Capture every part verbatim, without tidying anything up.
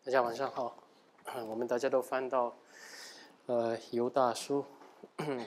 大家晚上好。我们大家都翻到呃犹大书，嗯、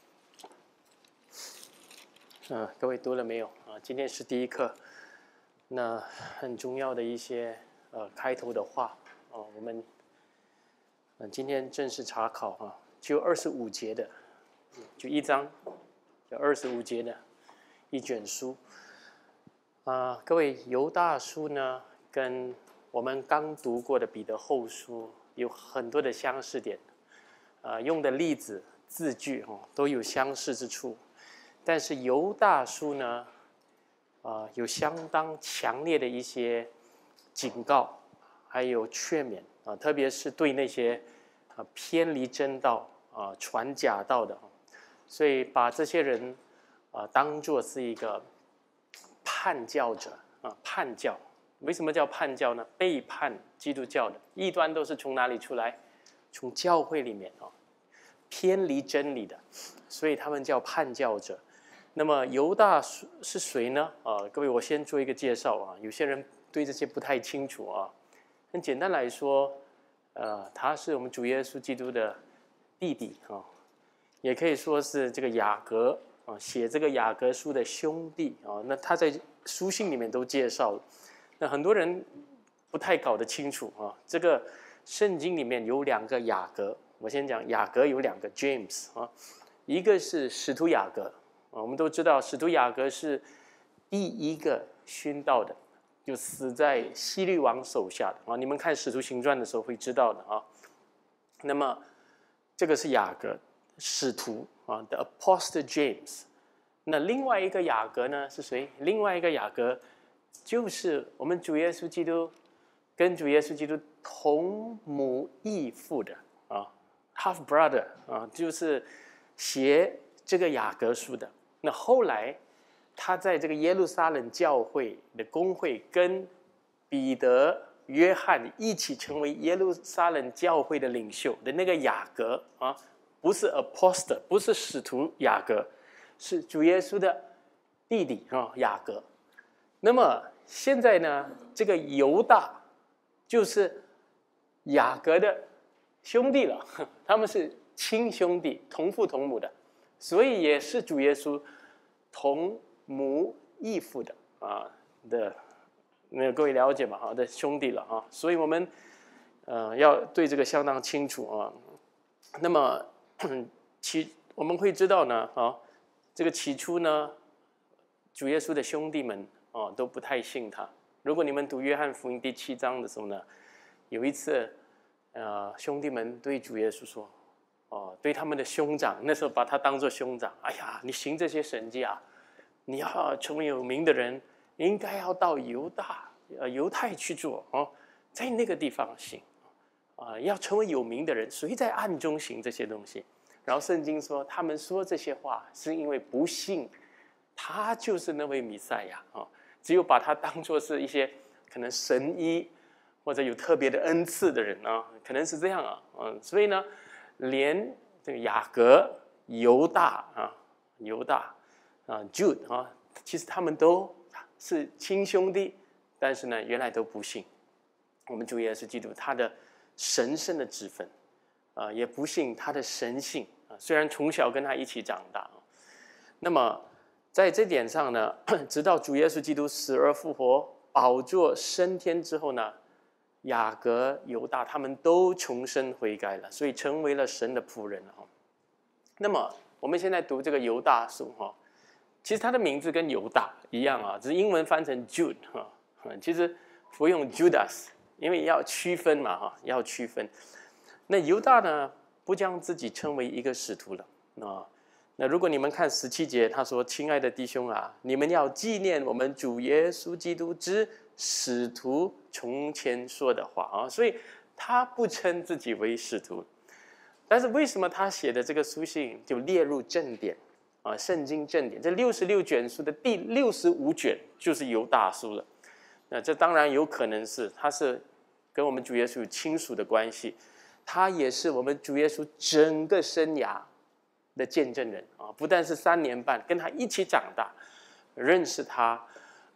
呃，各位读了没有啊？今天是第一课，那很重要的一些呃开头的话啊，我们嗯、呃、今天正式查考啊，就二十五节的，就一章，就二十五节的一卷书啊。各位，犹大书呢跟我们刚读过的彼得后书有很多的相似点，呃，用的例子、字句哦都有相似之处，但是犹大书呢，呃，有相当强烈的一些警告，还有劝勉啊、呃，特别是对那些啊、呃、偏离真道啊、呃、传假道的，所以把这些人啊、呃、当作是一个叛教者啊、呃，叛教。为什么叫叛教呢？背叛基督教的异端都是从哪里出来？从教会里面哦，偏离真理的，所以他们叫叛教者。那么犹大是谁呢？啊，各位，我先做一个介绍啊。有些人对这些不太清楚啊。很简单来说，呃，他是我们主耶稣基督的弟弟啊，也可以说是这个雅各啊，写这个雅各书的兄弟啊。那他在书信里面都介绍了。那很多人不太搞得清楚啊，这个圣经里面有两个雅各，我先讲雅各有两个 James 啊，一个是使徒雅各啊，我们都知道使徒雅各是第一个殉道的，就死在希律王手下的啊，你们看使徒行传的时候会知道的啊。那么这个是雅各使徒啊 ，The Apostle James。那另外一个雅各呢是谁？另外一个雅各就是我们主耶稣基督跟主耶稣基督同母异父的啊 ，half brother 啊，就是写这个雅各书的。那后来他在这个耶路撒冷教会的公会跟彼得、约翰一起成为耶路撒冷教会的领袖的那个雅各啊，不是 apostle， 不是使徒雅各，是主耶稣的弟弟啊，雅各。那么现在呢，这个犹大就是雅各的兄弟了，他们是亲兄弟，同父同母的，所以也是主耶稣同母异父的啊的，那各位了解嘛？哈的兄弟了啊，所以我们呃要对这个相当清楚啊。那么起我们会知道呢，啊，这个起初呢，主耶稣的兄弟们哦都不太信他。如果你们读约翰福音第七章的时候呢，有一次，呃，兄弟们对主耶稣说，哦，对他们的兄长，那时候把他当作兄长，哎呀，你行这些神迹啊，你要成为有名的人，你应该要到犹大、呃犹太去做哦，在那个地方行，啊、呃，要成为有名的人，谁在暗中行这些东西？然后圣经说，他们说这些话是因为不信他就是那位弥赛亚啊。只有把他当作是一些可能神医或者有特别的恩赐的人啊，可能是这样啊，嗯，所以呢，连这个雅各、犹大啊、犹大啊、Jude 啊，其实他们都是亲兄弟，但是呢，原来都不信我们主耶稣基督他的神圣的职分啊，也不信他的神性啊。虽然从小跟他一起长大，那么在这点上呢，直到主耶稣基督死而复活、宝座升天之后呢，雅各、犹大他们都重生悔改了，所以成为了神的仆人了。那么我们现在读这个犹大书哈，其实他的名字跟犹大一样啊，只是英文翻成 Jude 哈，其实不用 Judas， 因为要区分嘛哈，要区分。那犹大呢，不将自己称为一个使徒了啊。那如果你们看十七节，他说：“亲爱的弟兄啊，你们要纪念我们主耶稣基督之使徒从前说的话啊。”所以他不称自己为使徒，但是为什么他写的这个书信就列入正典啊？圣经正典这六十六卷书的第六十五卷就是犹大书了。那这当然有可能是他是跟我们主耶稣有亲属的关系，他也是我们主耶稣整个生涯的见证人啊，不但是三年半跟他一起长大，认识他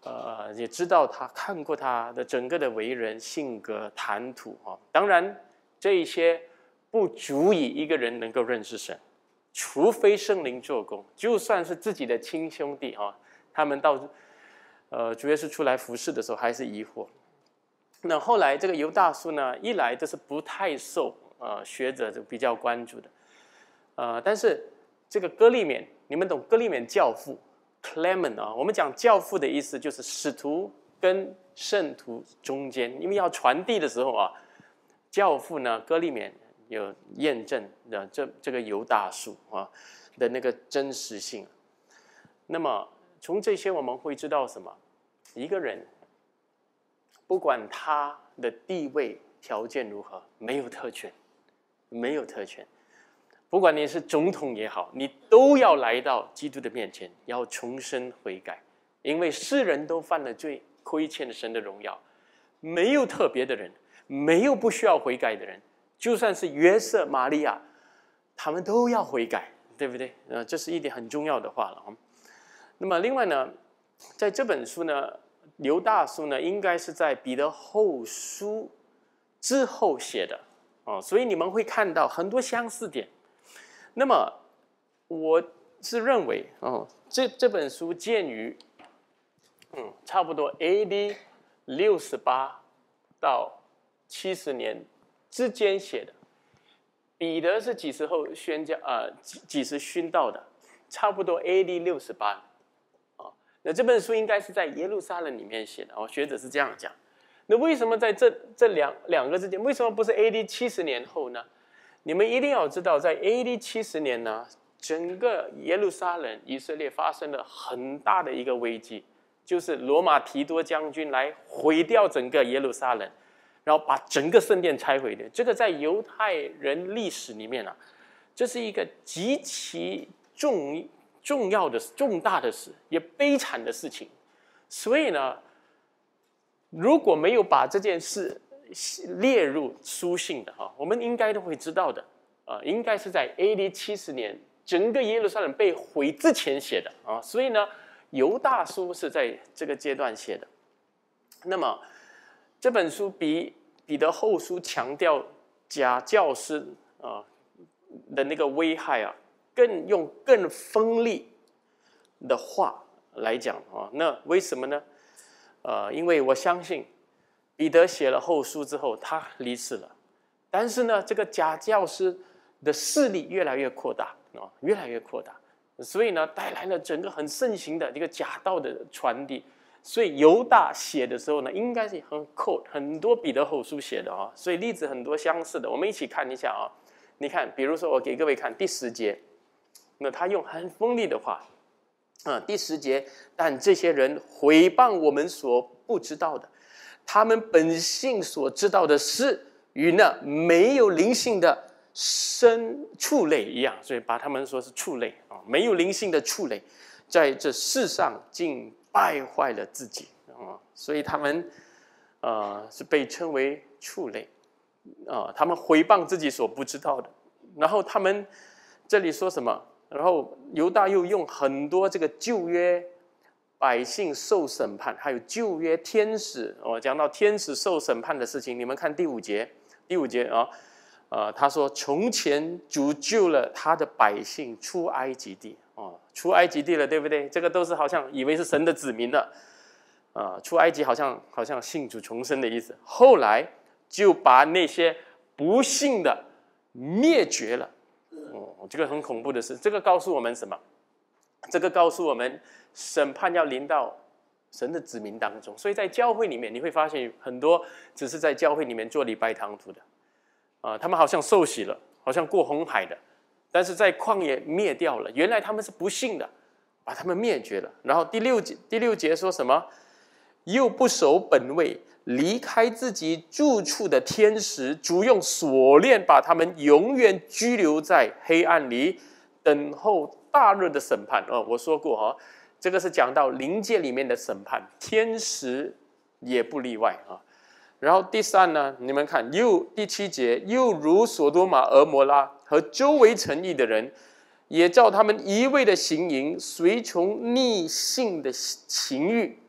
呃，也知道他看过他的整个的为人、性格、谈吐啊。当然，这一些不足以一个人能够认识神，除非圣灵做工。就算是自己的亲兄弟啊，他们到呃主耶稣出来服侍的时候还是疑惑。那后来这个犹大叔呢，一来就是不太受呃学者就比较关注的，呃，但是这个哥利勉，你们懂哥利勉教父 Clement 啊？我们讲教父的意思就是使徒跟圣徒中间，因为要传递的时候啊，教父呢哥利勉有验证的这这个犹大叔啊的那个真实性。那么从这些我们会知道什么？一个人。不管他的地位条件如何，没有特权，没有特权。不管你是总统也好，你都要来到基督的面前，要重生悔改，因为世人都犯了罪，亏欠了神的荣耀。没有特别的人，没有不需要悔改的人，就算是约瑟、玛利亚，他们都要悔改，对不对？呃，这是一点很重要的话了。那么另外呢，在这本书呢。犹大书呢，应该是在彼得后书之后写的哦，所以你们会看到很多相似点。那么我是认为哦，这这本书鉴于嗯差不多 A D 六十八到七十年之间写的。彼得是几时候宣教啊、呃？几几时殉道的？差不多 A D 六十八。那这本书应该是在耶路撒冷里面写的哦，学者是这样讲。那为什么在这这两两个之间，为什么不是 A D 七十年后呢？你们一定要知道，在 A D 七十年呢，整个耶路撒冷以色列发生了很大的一个危机，就是罗马提多将军来毁掉整个耶路撒冷，然后把整个圣殿拆毁的。这个在犹太人历史里面啊，这是一个极其重。重要的、重大的事，也悲惨的事情。所以呢，如果没有把这件事列入书信的哈，我们应该都会知道的啊、呃，应该是在 A D 七十年，整个耶路撒冷被毁之前写的啊。所以呢，犹大书是在这个阶段写的。那么这本书比彼得后书强调假教师啊、呃、的那个危害啊。更用更锋利的话来讲啊，那为什么呢？呃，因为我相信彼得写了后书之后，他离世了，但是呢，这个假教师的势力越来越扩大啊，越来越扩大，所以呢，带来了整个很盛行的一个假道的传递。所以犹大写的时候呢，应该是很扣很多彼得后书写的啊，所以例子很多相似的，我们一起看一下啊。你看，比如说我给各位看第十节。那他用很锋利的话，啊，第十节，但这些人毁谤我们所不知道的，他们本性所知道的事，与那没有灵性的生畜类一样，所以把他们说是畜类啊，没有灵性的畜类，在这世上竟败坏了自己啊，所以他们呃是被称为畜类啊，他们毁谤自己所不知道的，然后他们这里说什么？然后犹大又用很多这个旧约百姓受审判，还有旧约天使，我、哦、讲到天使受审判的事情，你们看第五节，第五节啊，呃，他说从前主救了他的百姓出埃及地，哦，出埃及地了，对不对？这个都是好像以为是神的子民了，啊、呃，出埃及好像好像信主重生的意思，后来就把那些不信的灭绝了。哦，这个很恐怖的事。这个告诉我们什么？这个告诉我们，审判要临到神的子民当中。所以在教会里面，你会发现很多只是在教会里面做礼拜堂徒的，啊、呃，他们好像受洗了，好像过红海的，但是在旷野灭掉了。原来他们是不信的，把他们灭绝了。然后第六节，第六节说什么？又不守本位，离开自己住处的天使，主用锁链把他们永远拘留在黑暗里，等候大日的审判。哦，我说过哈，这个是讲到灵界里面的审判，天使也不例外啊。然后第三呢，你们看，又第七节，又如所多玛、俄摩拉和周围城邑的人，也照他们一味的行淫，随从逆性的情欲。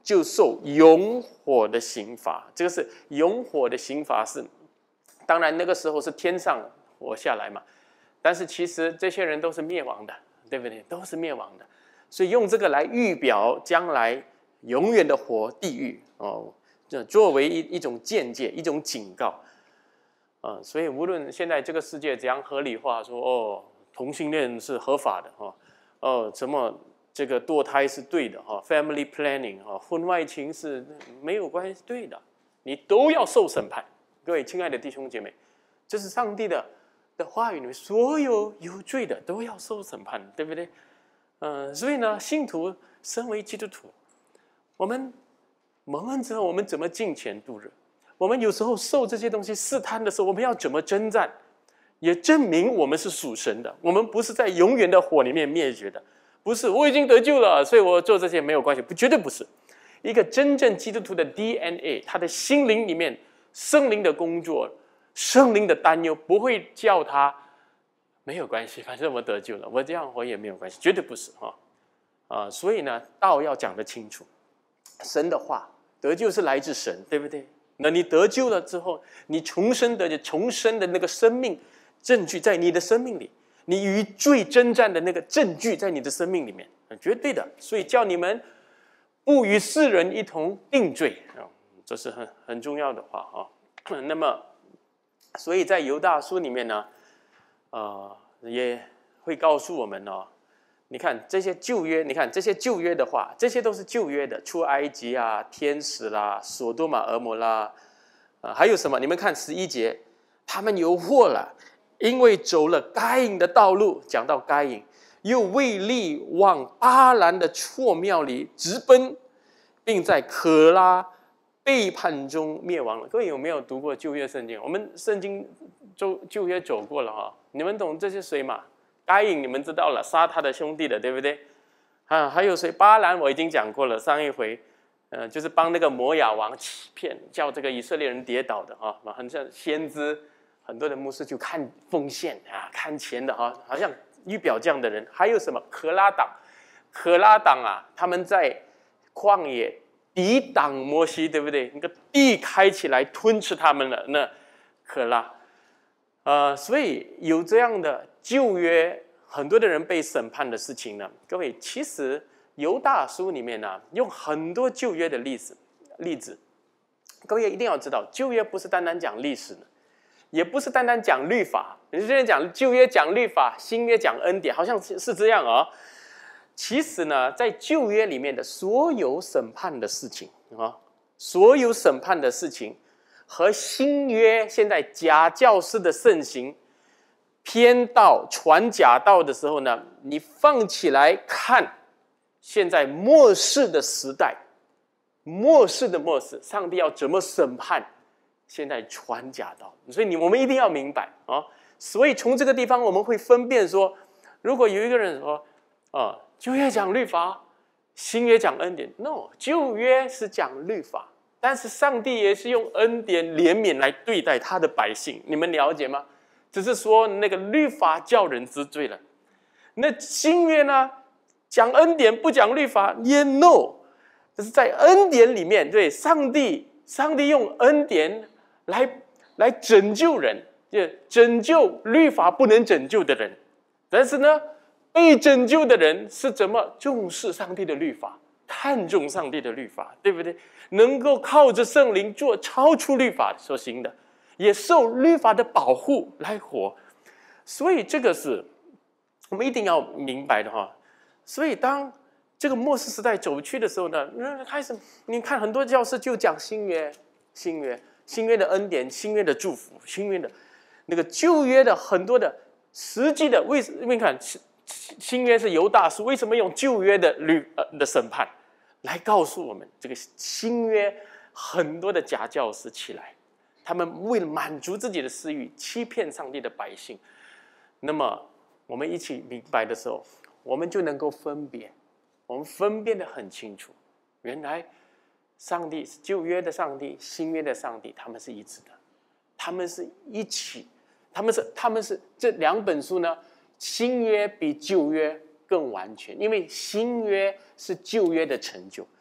就受永火的刑罚。这个是永火的刑罚是，当然那个时候是天上火下来嘛，但是其实这些人都是灭亡的，对不对？都是灭亡的，所以用这个来预表将来永远的火地狱哦，作为一一种见解，一种警告啊、呃。所以无论现在这个世界怎样合理化，说哦同性恋是合法的哈，哦什么。这个堕胎是对的哈 ，family planning 哈，婚外情是没有关系，对的，你都要受审判。各位亲爱的弟兄姐妹，这是上帝的的话语里面，所有有罪的都要受审判，对不对？嗯、呃，所以呢，信徒身为基督徒，我们蒙恩之后，我们怎么敬虔度日？我们有时候受这些东西试探的时候，我们要怎么征战？也证明我们是属神的，我们不是在永远的火里面灭绝的。不是，我已经得救了，所以我做这些没有关系，不，绝对不是。一个真正基督徒的 D N A， 他的心灵里面圣灵的工作、圣灵的担忧，不会叫他没有关系，反正我得救了，我这样活也没有关系，绝对不是哈啊、呃！所以呢，道要讲得清楚，神的话，得救是来自神，对不对？那你得救了之后，你重生得救，重生的那个生命证据在你的生命里。你与罪征战的那个证据在你的生命里面，绝对的，所以叫你们不与世人一同定罪啊，这是很很重要的话啊。那么，所以在犹大书里面呢，呃，也会告诉我们哦，你看这些旧约，你看这些旧约的话，这些都是旧约的，出埃及啊，天使啦，索多玛、俄摩拉，啊，还有什么？你们看十一节，他们有祸了。因为走了该隐的道路，讲到该隐，又为利往巴兰的错庙里直奔，并在可拉背叛中灭亡了。各位有没有读过旧约圣经？我们圣经旧旧约走过了哈，你们懂这些谁嘛？该隐你们知道了，杀他的兄弟的，对不对？啊，还有谁？巴兰我已经讲过了，上一回，呃，就是帮那个摩亚王欺骗，叫这个以色列人跌倒的哈，很像先知。很多的牧师就看奉献啊，看钱的哈，好像预表这样的人。还有什么可拉党？可拉党啊，他们在旷野抵挡摩西，对不对？那个地开起来吞吃他们了。那可拉，呃，所以有这样的旧约，很多的人被审判的事情呢。各位，其实犹大书里面呢，用很多旧约的例子例子。各位一定要知道，旧约不是单单讲历史的。也不是单单讲律法，有些人讲旧约讲律法，新约讲恩典，好像是这样啊、哦。其实呢，在旧约里面的所有审判的事情啊，所有审判的事情和新约现在假教师的盛行、偏道传假道的时候呢，你放起来看，现在末世的时代，末世的末世，上帝要怎么审判？现在传假道，所以你我们一定要明白啊、哦。所以从这个地方我们会分辨说，如果有一个人说，啊、哦，旧约讲律法，新约讲恩典 ，no， 旧约是讲律法，但是上帝也是用恩典怜悯来对待他的百姓，你们了解吗？只是说那个律法叫人知罪了，那新约呢，讲恩典不讲律法，也 no， 这是在恩典里面，对上帝，上帝用恩典。来来拯救人，就拯救律法不能拯救的人，但是呢，被拯救的人是怎么重视上帝的律法，看重上帝的律法，对不对？能够靠着圣灵做超出律法所行的，也受律法的保护来活。所以这个是我们一定要明白的哈。所以当这个末世时代走去的时候呢，开始你看很多教师就讲新约，新约。新约的恩典，新约的祝福，新约的那个旧约的很多的实际的，为因为看新约是犹大书，为什么用旧约的律呃的审判来告诉我们，这个新约很多的假教师起来，他们为了满足自己的私欲，欺骗上帝的百姓。那么我们一起明白的时候，我们就能够分别，我们分辨得很清楚，原来。上帝是旧约的上帝，新约的上帝，他们是一致的，他们是一起，他们是他们是这两本书呢，新约比旧约更完全，因为新约是旧约的成就，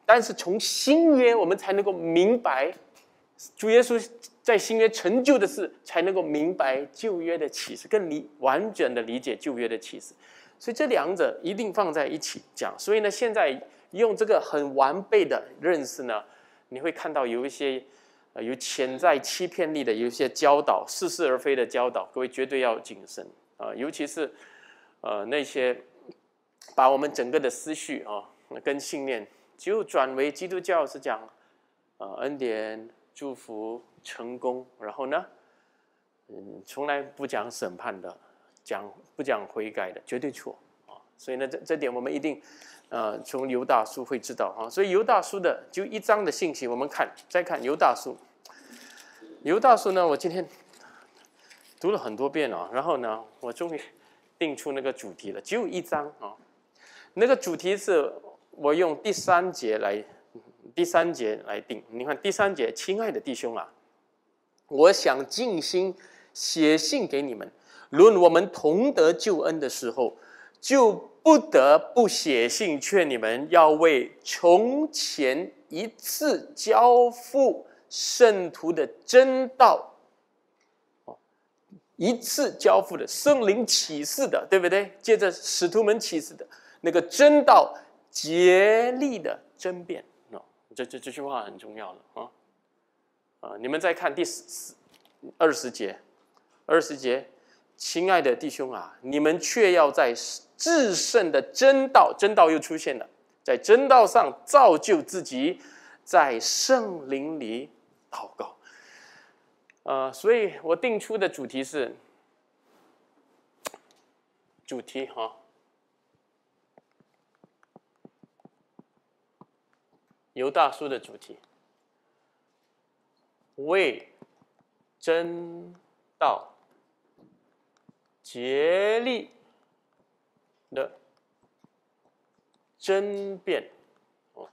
但是从新约我们才能够明白主耶稣在新约成就的事，才能够明白旧约的启示，更理完整的理解旧约的启示。所以这两者一定放在一起讲。所以呢，现在用这个很完备的认识呢，你会看到有一些呃有潜在欺骗力的，有一些教导似是而非的教导，各位绝对要谨慎啊、呃！尤其是呃那些把我们整个的思绪啊、呃、跟信念就转为基督教是讲呃恩典、祝福、成功，然后呢，嗯，从来不讲审判的，讲不讲悔改的，绝对错啊！所以呢，这这点我们一定，呃，从犹大书会知道啊。所以犹大书的就一章的信息，我们看再看犹大书。犹大书呢，我今天读了很多遍啊，然后呢，我终于定出那个主题了，只有一章啊。那个主题是我用第三节来。第三节来定，你看第三节，亲爱的弟兄啊，我想尽心写信给你们，论我们同得救恩的时候，就不得不写信劝你们，要为从前一次交付圣徒的真道，一次交付的圣灵启示的，对不对？借着使徒们启示的那个真道，竭力的争辩。这这这句话很重要了啊！啊，你们再看第十二十节，二十节，亲爱的弟兄啊，你们却要在至圣的真道，真道又出现了，在真道上造就自己，在圣灵里祷告。呃，所以我定出的主题是主题哈。啊犹大书的主题，为真道竭力的争辩，哦，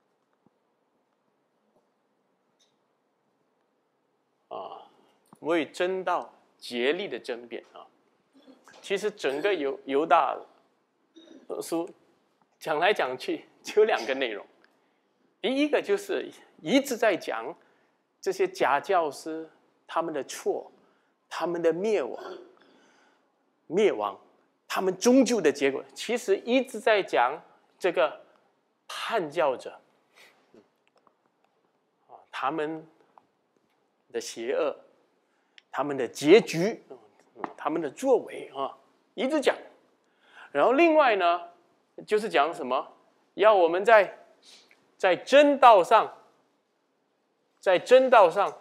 啊，为真道竭力的争辩啊。其实整个犹犹大书讲来讲去就两个内容。第一个就是一直在讲这些假教师他们的错，他们的灭亡，灭亡，他们终究的结果，其实一直在讲这个叛教者，他们的邪恶，他们的结局，他们的作为啊，一直讲。然后另外呢，就是讲什么，要我们在在真道上，在真道上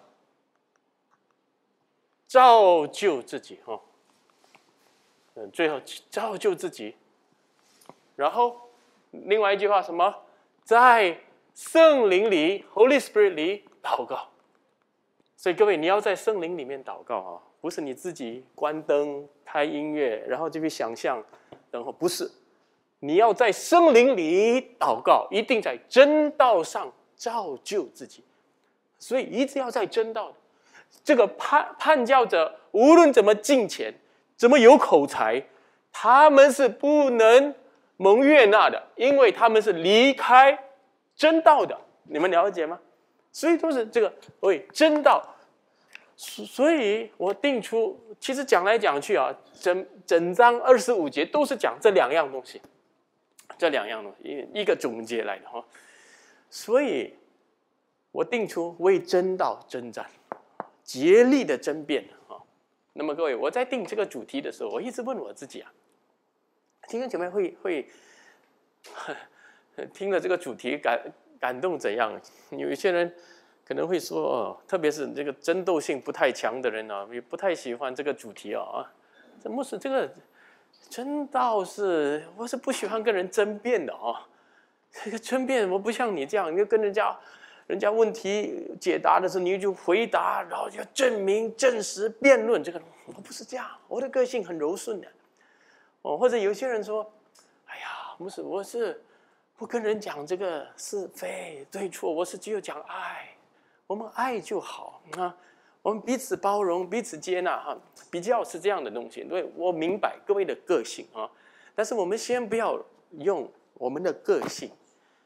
造就自己哈，嗯，最后造就自己。然后另外一句话什么，在圣灵里 Holy Spirit 里祷告。所以各位，你要在圣灵里面祷告啊，不是你自己关灯开音乐，然后就去想象，然后不是。你要在圣灵里祷告，一定在真道上造就自己，所以一直要在真道。这个叛叛教者无论怎么敬虔，怎么有口才，他们是不能蒙悦纳的，因为他们是离开真道的。你们了解吗？所以都是这个为真道。所以我定出，其实讲来讲去啊，整整章二十五节都是讲这两样东西。这两样东西一个总结来的哈，所以我定出为真道征战，竭力的争辩啊。那么各位，我在定这个主题的时候，我一直问我自己啊，弟兄姐妹会会听了这个主题感感动怎样？有一些人可能会说，哦，特别是这个争斗性不太强的人啊，也不太喜欢这个主题啊。这牧师这个。真道是，我是不喜欢跟人争辩的哦。这个争辩，我不像你这样，你就跟人家，人家问题解答的时候，你就回答，然后就证明、证实、辩论。这个我不是这样，我的个性很柔顺的。哦，或者有些人说，哎呀，不是，我是不跟人讲这个是非对错，我是只有讲爱，我们爱就好啊。我们彼此包容，彼此接纳，哈，比较是这样的东西。因为我明白各位的个性啊，但是我们先不要用我们的个性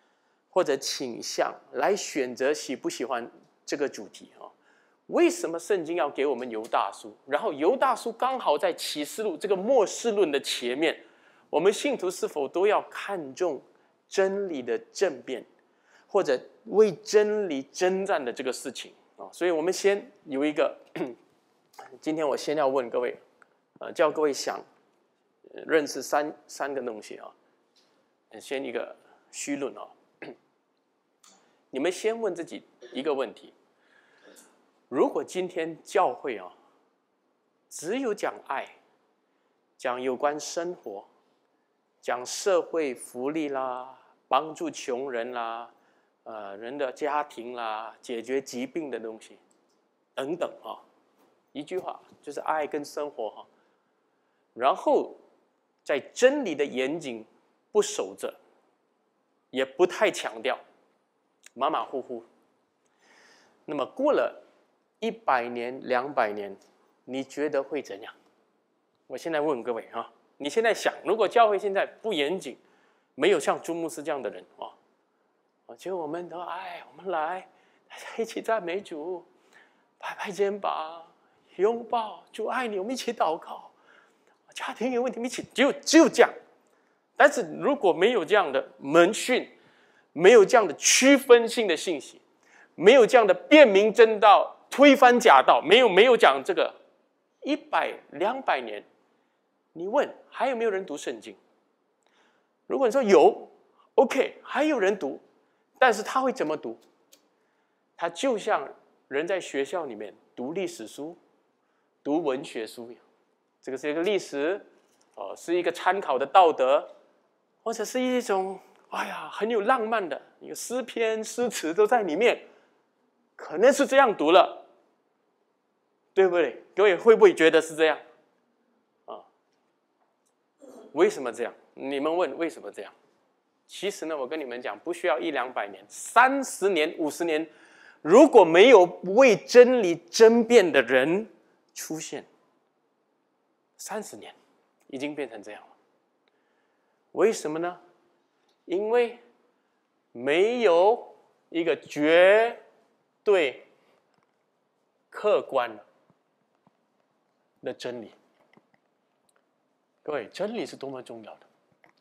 或者倾向来选择喜不喜欢这个主题啊？为什么圣经要给我们犹大书？然后犹大书刚好在启示录这个末世论的前面，我们信徒是否都要看重真理的正辩，或者为真理征战的这个事情啊？所以我们先有一个，今天我先要问各位，呃，叫各位想认识三三个东西啊。先一个虚论啊，你们先问自己一个问题：如果今天教会啊，只有讲爱，讲有关生活，讲社会福利啦，帮助穷人啦，呃，人的家庭啦，解决疾病的东西等等啊，一句话就是爱跟生活哈。然后在真理的严谨不守着，也不太强调，马马虎虎。那么过了一百年、两百年，你觉得会怎样？我现在问各位啊，你现在想，如果教会现在不严谨，没有像朱牧师这样的人啊，就我们都哎，我们来，大家一起赞美主，拍拍肩膀，拥抱主爱你，我们一起祷告。家庭有问题，我们一起，只有只有这样。但是如果没有这样的门训，没有这样的区分性的信息，没有这样的辨明真道、推翻假道，没有没有讲这个一百两百年，你问还有没有人读圣经？如果你说有 ，OK， 还有人读，但是他会怎么读？他就像人在学校里面读历史书、读文学书一样。这个是一个历史，哦，是一个参考的道德，或者是一种哎呀很有浪漫的一个诗篇、诗词都在里面，可能是这样读了，对不对？各位会不会觉得是这样？啊，为什么这样？你们问为什么这样？其实呢，我跟你们讲，不需要一两百年，三十年、五十年，如果没有为真理争辩的人出现。三十年已经变成这样了，为什么呢？因为没有一个绝对客观的真理。各位，真理是多么重要的，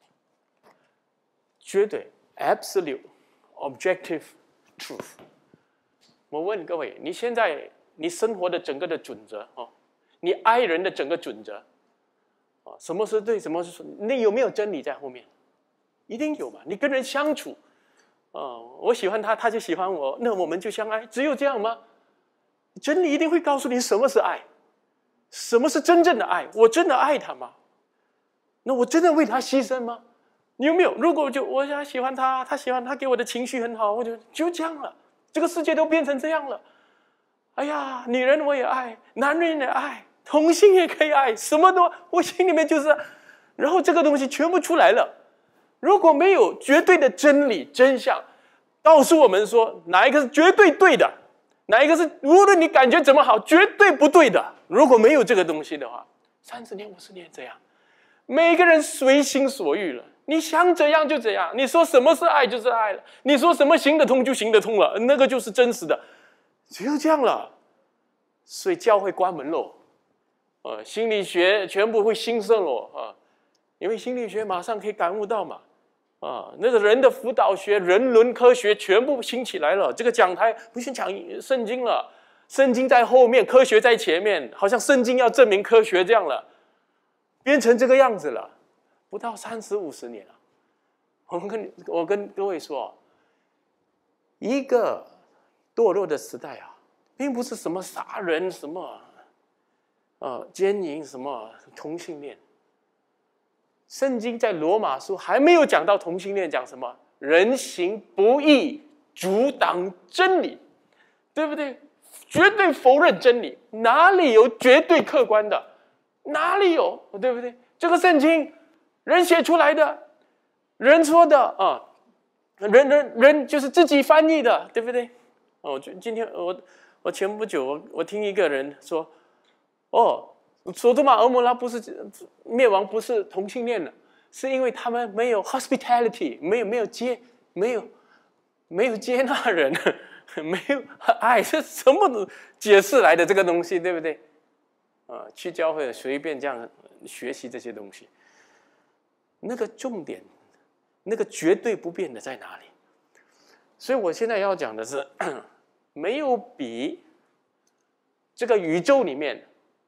绝对 absolute objective truth。我问各位，你现在你生活的整个的准则哦，你爱人的整个准则。什么是对，什么是错？那有没有真理在后面？一定有嘛！你跟人相处，啊，我喜欢他，他就喜欢我，那我们就相爱，只有这样吗？真理一定会告诉你什么是爱，什么是真正的爱。我真的爱他吗？那我真的为他牺牲吗？你有没有？如果就我想喜欢他，他喜欢他给我的情绪很好，我就就这样了。这个世界都变成这样了。哎呀，女人我也爱，男人也爱。同性也可以爱，什么都我心里面就是，然后这个东西全部出来了。如果没有绝对的真理真相，告诉我们说哪一个是绝对对的，哪一个是无论你感觉怎么好绝对不对的，如果没有这个东西的话，三十年五十年这样，每个人随心所欲了，你想怎样就怎样，你说什么是爱就是爱了，你说什么行得通就行得通了，那个就是真实的，只有这样了。所以教会关门喽。呃，心理学全部会兴盛了啊，因为心理学马上可以感悟到嘛，啊，那个人的辅导学、人伦科学全部兴起来了。这个讲台不是讲圣经了，圣经在后面，科学在前面，好像圣经要证明科学这样了，变成这个样子了。不到三十五十年了，我们跟我跟各位说，一个堕落的时代啊，并不是什么杀人什么。呃，奸淫什么同性恋？圣经在罗马书还没有讲到同性恋，讲什么人行不义，阻挡真理，对不对？绝对否认真理，哪里有绝对客观的？哪里有？对不对？这个圣经人写出来的，人说的啊，人人人就是自己翻译的，对不对？哦，今天我我前不久我我听一个人说。哦，索多玛俄摩拉不是灭亡，不是同性恋的，是因为他们没有 hospitality， 没有没有接，没有没有接纳人，没有爱，是什么解释来的这个东西，对不对？啊，去教会随便这样学习这些东西，那个重点，那个绝对不变的在哪里？所以我现在要讲的是，没有比这个宇宙里面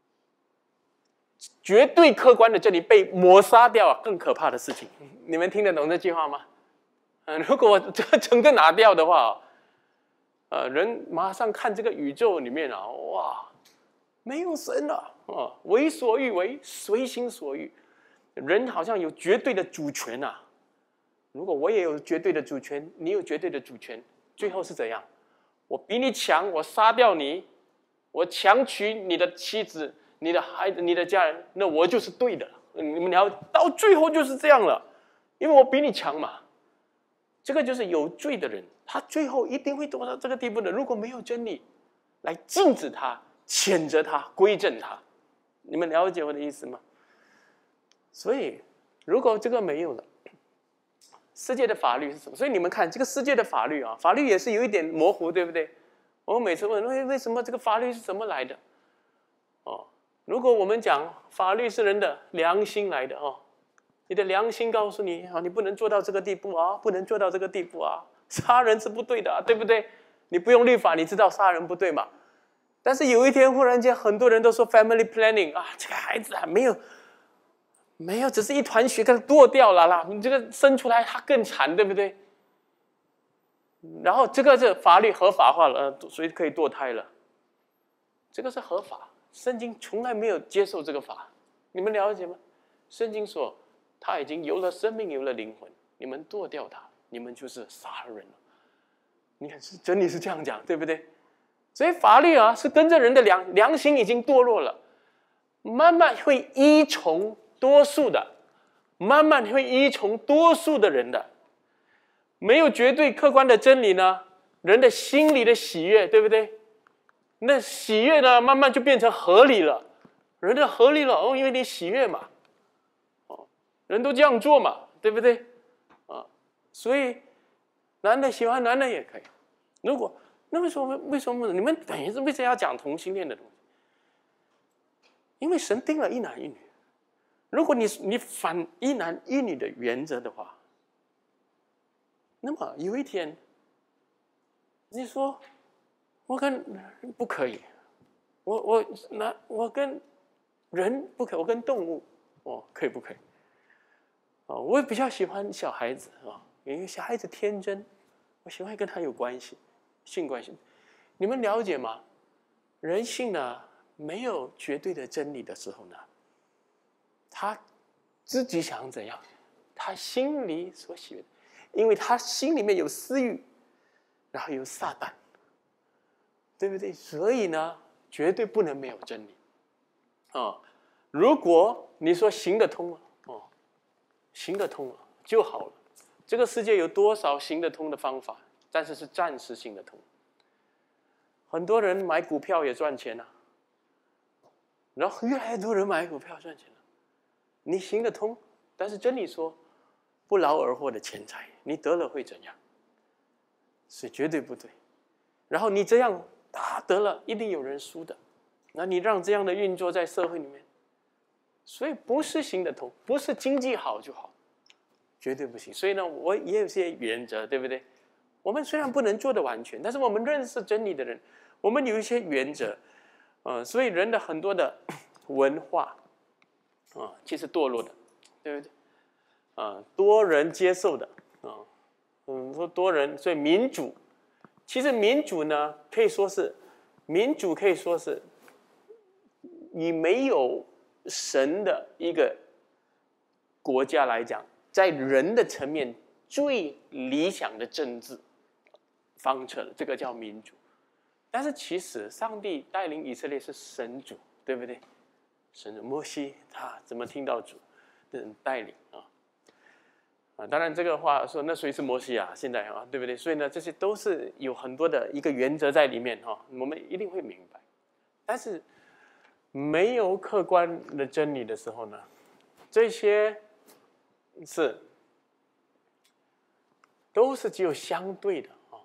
绝对客观的真理被抹杀掉更可怕的事情。你们听得懂这句话吗？呃、如果这个整个拿掉的话，呃，人马上看这个宇宙里面啊，哇，没有神了啊，为所欲为，随心所欲，人好像有绝对的主权啊。如果我也有绝对的主权，你有绝对的主权，最后是怎样？我比你强，我杀掉你，我强娶你的妻子、你的孩子、你的家人，那我就是对的。你们聊到最后就是这样了，因为我比你强嘛。这个就是有罪的人，他最后一定会走到这个地步的。如果没有真理来禁止他、谴责他、规正他，你们了解我的意思吗？所以，如果这个没有了，世界的法律是什么？所以你们看这个世界的法律啊，法律也是有一点模糊，对不对？我们每次问，为为什么这个法律是怎么来的？哦，如果我们讲法律是人的良心来的哦。你的良心告诉你啊，你不能做到这个地步啊，不能做到这个地步啊，杀人是不对的、啊，对不对？你不用律法，你知道杀人不对嘛？但是有一天忽然间，很多人都说 family planning 啊，这个孩子还没有，没有，只是一团血给它剁掉了啦，你这个生出来他更惨，对不对？然后这个是法律合法化了，呃，所以可以堕胎了，这个是合法。圣经从来没有接受这个法，你们了解吗？圣经说。他已经有了生命，有了灵魂，你们剁掉他，你们就是杀人了。你看，是真理是这样讲，对不对？所以法律啊，是跟着人的良良心已经堕落了，慢慢会依从多数的，慢慢会依从多数的人的。没有绝对客观的真理呢，人的心里的喜悦，对不对？那喜悦呢，慢慢就变成合理了。人的合理了哦，因为你喜悦嘛。人都这样做嘛，对不对？啊，所以男的喜欢男的也可以。如果那为什么为什么你们等于是为什么要讲同性恋的东西？因为神定了一男一女。如果你你反一男一女的原则的话，那么有一天你说我跟不可以，我我那我跟人不可以，我跟动物哦可以不可以？哦，我也比较喜欢小孩子啊，因为小孩子天真，我喜欢跟他有关系，性关系。你们了解吗？人性呢，没有绝对的真理的时候呢，他自己想怎样，他心里所喜悦的，因为他心里面有私欲，然后有撒旦，对不对？所以呢，绝对不能没有真理啊。如果你说行得通了。行得通了就好了。这个世界有多少行得通的方法？但是是暂时行得通。很多人买股票也赚钱啊，然后越来越多人买股票赚钱了。你行得通，但是真理说，不劳而获的钱财，你得了会怎样？是绝对不对。然后你这样啊得了，一定有人输的。那你让这样的运作在社会里面。所以不是行得通，不是经济好就好，绝对不行。所以呢，我也有些原则，对不对？我们虽然不能做得完全，但是我们认识真理的人，我们有一些原则，呃，所以人的很多的文化，啊、呃，其实堕落的，对不对？啊、呃，多人接受的，啊、呃，嗯，说多人，所以民主，其实民主呢，可以说是民主，可以说是你没有。神的一个国家来讲，在人的层面最理想的政治方策，这个叫民主。但是其实上帝带领以色列是神主，对不对？神主摩西他怎么听到主的人带领啊？啊，当然这个话说，那谁是摩西啊？现在啊，对不对？所以呢，这些都是有很多的一个原则在里面哈，我们一定会明白。但是。没有客观的真理的时候呢，这些是都是只有相对的啊，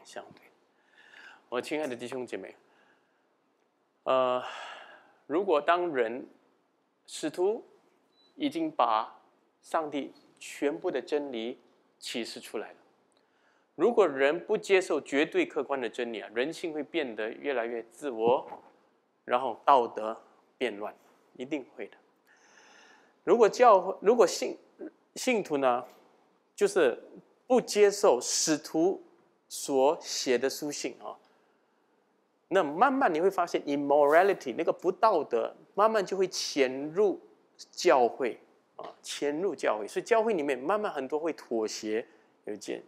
相对。我亲爱的弟兄姐妹，呃，如果当人使徒已经把上帝全部的真理启示出来了，如果人不接受绝对客观的真理啊，人性会变得越来越自我，然后道德变乱，一定会的。如果教如果信信徒呢，就是不接受使徒所写的书信啊，那慢慢你会发现 immorality 那个不道德，慢慢就会潜入教会啊，潜入教会，所以教会里面慢慢很多会妥协，有见。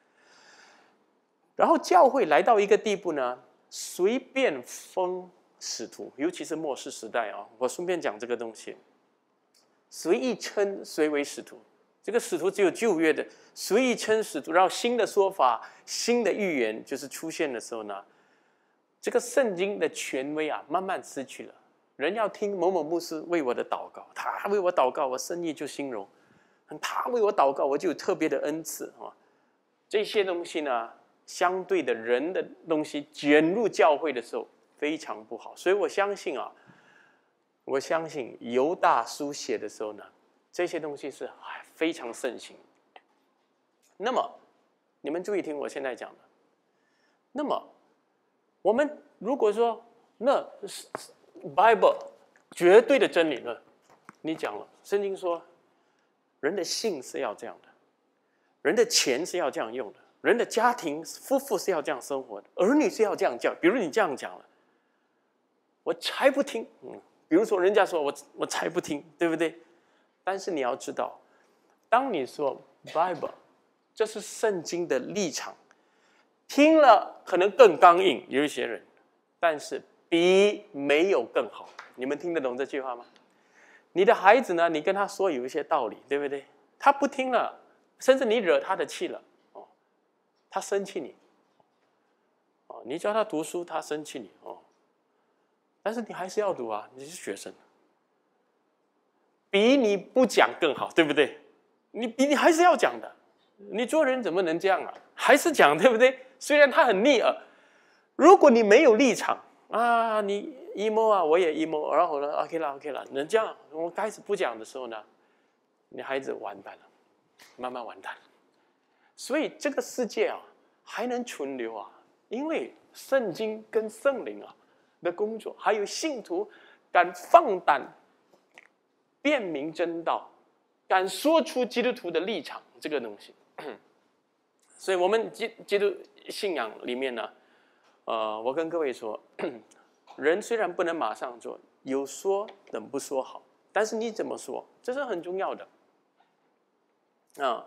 然后教会来到一个地步呢，随便封使徒，尤其是末世时代啊，我顺便讲这个东西，随意称谁为使徒。这个使徒只有旧约的，随意称使徒，然后新的说法、新的预言就是出现的时候呢，这个圣经的权威啊，慢慢失去了。人要听某某牧师为我的祷告，他为我祷告，我生意就兴隆；他为我祷告，我就有特别的恩赐啊。这些东西呢，相对的人的东西卷入教会的时候，非常不好。所以我相信啊，我相信犹大书写的时候呢，这些东西是非常盛行。那么，你们注意听我现在讲的。那么，我们如果说那 Bible 绝对的真理论，你讲了，圣经说人的性是要这样的，人的钱是要这样用的，人的家庭夫妇是要这样生活的，儿女是要这样教。比如你这样讲了，我才不听。嗯，比如说人家说我我才不听，对不对？但是你要知道，当你说 Bible， 这是圣经的立场，听了可能更刚硬，有一些人，但是比没有更好。你们听得懂这句话吗？你的孩子呢，你跟他说有一些道理，对不对？他不听了，甚至你惹他的气了，哦，他生气你，哦，你叫他读书，他生气你，哦，但是你还是要读啊，你是学生，比你不讲更好，对不对？你比你还是要讲的，你做人怎么能这样啊？还是讲，对不对？虽然他很逆耳，如果你没有立场啊，你 emo 啊，我也 emo， 然后呢 ，OK 了 OK 了，能这样，我开始不讲的时候呢，你孩子完蛋了，慢慢完蛋了。所以这个世界啊，还能存留啊，因为圣经跟圣灵啊的工作，还有信徒敢放胆辨明真道，敢说出基督徒的立场，这个东西。所以我们基基督信仰里面呢，呃，我跟各位说，人虽然不能马上做，有说等不说好，但是你怎么说，这是很重要的啊。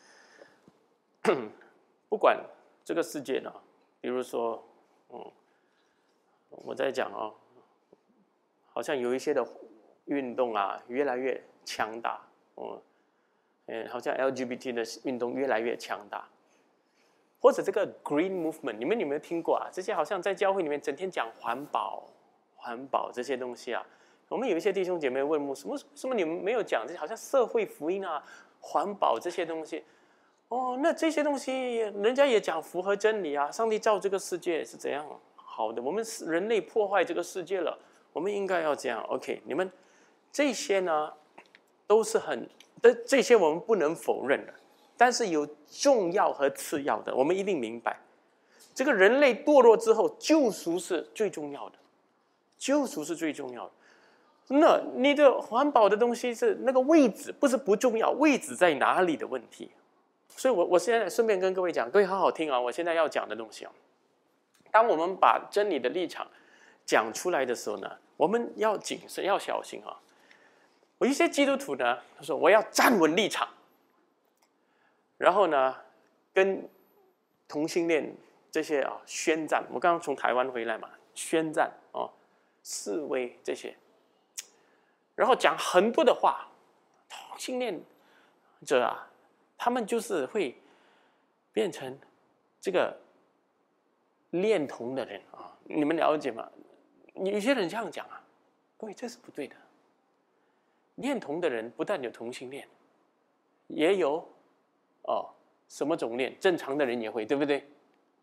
不管这个世界呢，比如说，嗯，我在讲哦，好像有一些的运动啊，越来越强大，嗯，嗯，好像 L G B T 的运动越来越强大。或者这个 Green Movement， 你们有没有听过啊？这些好像在教会里面整天讲环保、环保这些东西啊。我们有一些弟兄姐妹问牧师，为什么你们没有讲这些？好像社会福音啊、环保这些东西。哦，那这些东西人家也讲符合真理啊。上帝造这个世界是怎样好的，我们人类破坏这个世界了，我们应该要这样。OK， 你们这些呢，都是很，这这些我们不能否认的。但是有重要和次要的，我们一定明白，这个人类堕落之后，救赎是最重要的，救赎是最重要的。那你的环保的东西是那个位置，不是不重要，位置在哪里的问题。所以我我现在顺便跟各位讲，各位好好听啊，我现在要讲的东西啊。当我们把真理的立场讲出来的时候呢，我们要谨慎，要小心啊。有一些基督徒呢，他说我要站稳立场。然后呢，跟同性恋这些啊宣战，我刚刚从台湾回来嘛，宣战哦，示威这些，然后讲很多的话，同性恋者啊，他们就是会变成这个恋童的人啊，你们了解吗？有些人这样讲啊，各位这是不对的。恋童的人不但有同性恋，也有。哦，什么种恋？正常的人也会，对不对？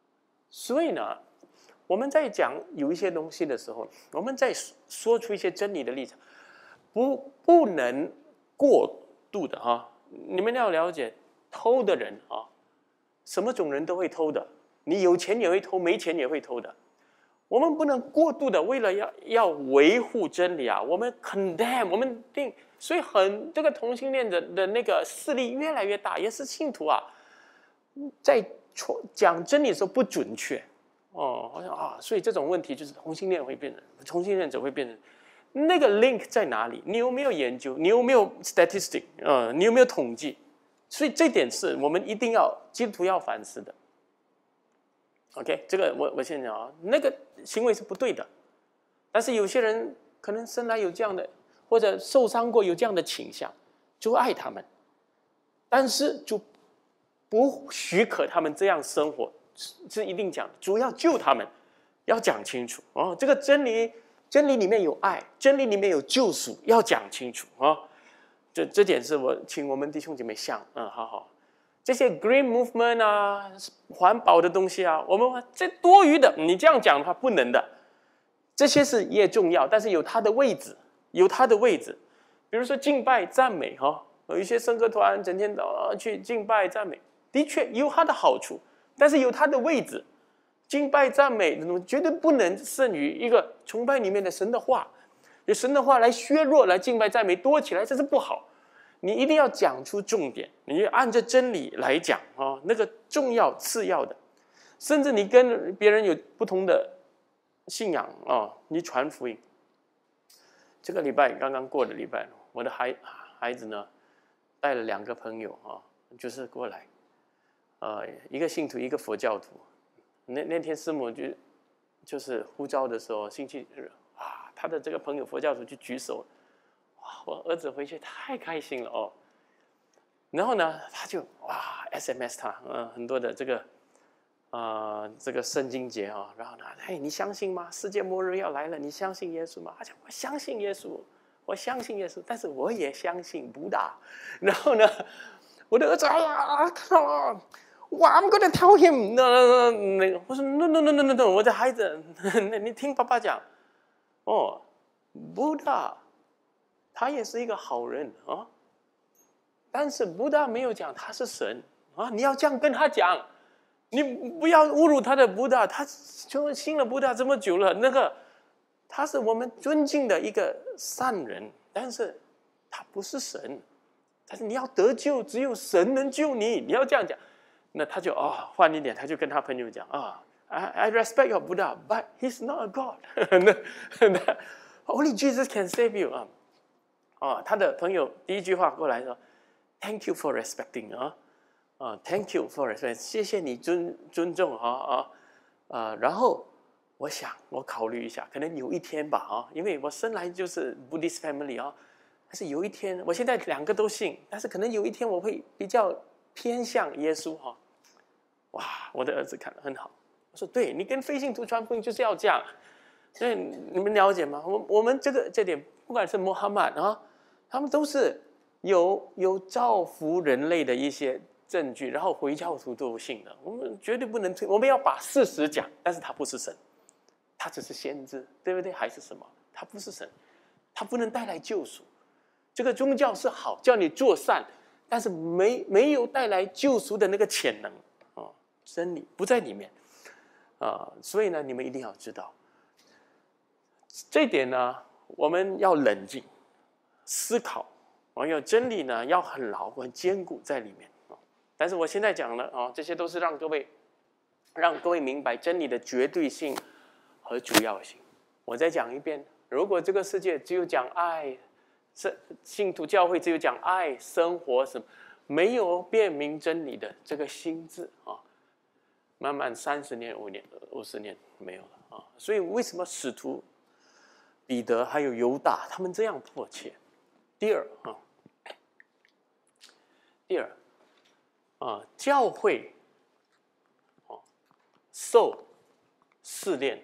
所以呢，我们在讲有一些东西的时候，我们在说出一些真理的立场，不不能过度的哈。你们要了解，偷的人啊，什么种人都会偷的，你有钱也会偷，没钱也会偷的。我们不能过度的为了要要维护真理啊，我们 condemn， 我们定，所以很这个同性恋的的那个势力越来越大，也是信徒啊，在讲真理的时候不准确哦，好像啊，所以这种问题就是同性恋会变成，同性恋者会变成，那个 link 在哪里？你有没有研究？你有没有 statistic？ 呃，你有没有统计？所以这点是我们一定要基督徒要反思的。OK， 这个我我先讲啊，那个行为是不对的，但是有些人可能生来有这样的，或者受伤过有这样的倾向，就爱他们，但是就不许可他们这样生活，是一定讲，主要救他们，要讲清楚哦。这个真理，真理里面有爱，真理里面有救赎，要讲清楚啊、哦。这这点是我请我们弟兄姐妹想，嗯，好好。这些 green movement 啊，环保的东西啊，我们这多余的，你这样讲的话不能的。这些是也重要，但是有它的位置，有它的位置。比如说敬拜赞美哈、哦，有一些圣歌团整天都去敬拜赞美，的确有它的好处，但是有它的位置。敬拜赞美绝对不能胜于一个崇拜里面的神的话，有神的话来削弱，来敬拜赞美多起来，这是不好。你一定要讲出重点，你按着真理来讲啊，那个重要次要的，甚至你跟别人有不同的信仰啊，你传福音。这个礼拜刚刚过的礼拜，我的孩孩子呢带了两个朋友啊，就是过来，呃，一个信徒，一个佛教徒。那那天师母就就是呼召的时候，星期日啊，他的这个朋友佛教徒就举手。我儿子回去太开心了哦，然后呢，他就哇 S M S 他，嗯，很多的这个，呃，这个圣经节啊，然后呢，嘿，你相信吗？世界末日要来了，你相信耶稣吗？他讲我相信耶稣，我相信耶稣，但是我也相信布达。然后呢，我的儿子哎呀，看到哇 ，I'm gonna tell him， 那那那，我说 no no no no no no， 我的孩子，你听爸爸讲，哦，布达。他也是一个好人啊，但是布达没有讲他是神啊！你要这样跟他讲，你不要侮辱他的布达，他就信了布达这么久了，那个他是我们尊敬的一个善人，但是他不是神，但是你要得救，只有神能救你，你要这样讲。那他就啊、哦，换一点，他就跟他朋友讲啊、哦、，I I respect your Buddha, but he's not a god. 那那 Only Jesus can save you 啊。哦，他的朋友第一句话过来说 ，Thank you for respecting 啊，啊 ，Thank you for respect， 谢谢你尊尊重啊啊啊，然后我想我考虑一下，可能有一天吧啊，因为我生来就是 Buddhist family 啊，但是有一天，我现在两个都信，但是可能有一天我会比较偏向耶稣哈、啊。哇，我的儿子看得很好，我说对你跟非信徒传福音就是要这样，所以你们了解吗？我我们这个这点，不管是穆罕默德啊。他们都是有有造福人类的一些证据，然后回教徒都信的。我们绝对不能推，我们要把事实讲，但是他不是神，他只是先知，对不对？还是什么？他不是神，他不能带来救赎。这个宗教是好，叫你做善，但是没没有带来救赎的那个潜能啊，真理不在里面啊。所以呢，你们一定要知道这一点呢，我们要冷静。思考，哦，有真理呢，要很牢、很坚固在里面。但是我现在讲了啊，这些都是让各位，让各位明白真理的绝对性和主要性。我再讲一遍：如果这个世界只有讲爱，信徒教会只有讲爱、生活什么，没有辨明真理的这个心智啊，慢慢三十年、五年、五十年没有了啊。所以为什么使徒彼得还有犹大他们这样迫切？第二啊，第二啊，教会啊受试炼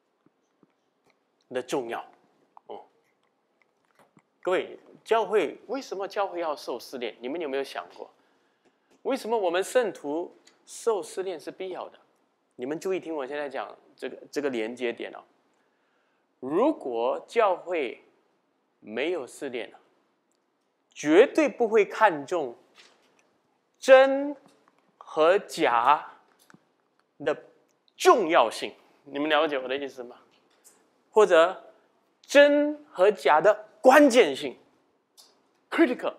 的重要哦。各位，教会为什么教会要受试炼？你们有没有想过，为什么我们圣徒受试炼是必要的？ 你们注意听我现在讲这个这个连接点哦。如果教会没有试炼，绝对不会看重真和假的重要性。你们了解我的意思吗？或者真和假的关键性 ，critical。